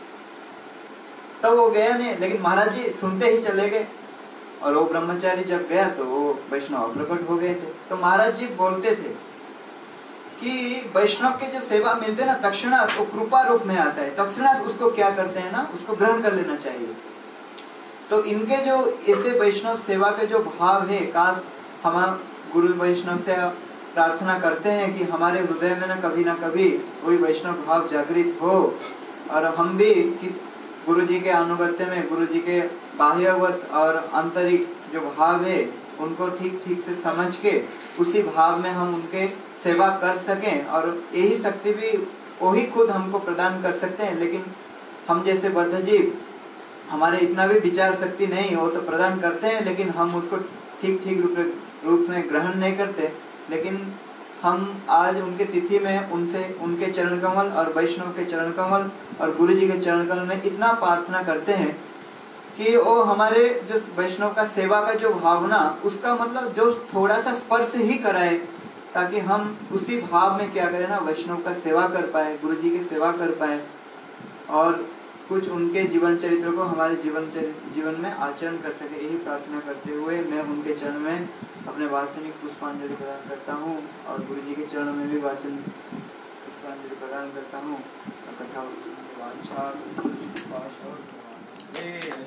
Speaker 3: तो वो गया नहीं, लेकिन महाराज जी सुनते ही चले गए। और वो ब्रह्मचारी जब गया तो वो वैष्णव प्रकट हो गए थे। तो महाराज जी बोलते थे कि वैष्णव के जो सेवा मिलते हैं ना, तत्क्षणात वो कृपा रूप में आता है, तत्क्षणात उसको क्या करते हैं ना, उसको ग्रहण कर लेना चाहिए। तो इनके जो ऐसे वैष्णव सेवा के जो भाव है, काश हम गुरु वैष्णव से प्रार्थना करते हैं कि हमारे हृदय में ना कभी कोई वैष्णव भाव जागृत हो और हम भी गुरु जी के अनुगत्य में, गुरु जी के बाह्यवत और आंतरिक जो भाव है उनको ठीक से समझ के उसी भाव में हम उनके सेवा कर सकें। और यही शक्ति भी वही खुद हमको प्रदान कर सकते हैं। लेकिन हम जैसे बद्ध जीव, हमारे इतना भी विचार शक्ति नहीं, वो तो प्रदान करते हैं लेकिन हम उसको ठीक रूप में ग्रहण नहीं करते। लेकिन हम आज उनके तिथि में उनके चरण कमल और वैष्णव के चरण कमल और गुरु जी के चरण कमल में इतना प्रार्थना करते हैं कि वो हमारे जो वैष्णव का सेवा का जो भावना, उसका मतलब जो थोड़ा सा स्पर्श ही कराए, ताकि हम उसी भाव में क्या करें ना, वैष्णव का सेवा कर पाए, गुरु जी की सेवा कर पाए और कुछ उनके जीवन चरित्र को हमारे जीवन में आचरण कर सके। यही प्रार्थना करते हुए मैं उनके चरण में अपने वाचनिक पुष्पांजलि प्रदान करता हूँ और गुरु जी के चरणों में भी वाचन पुष्पांजलि प्रदान करता हूँ। कथा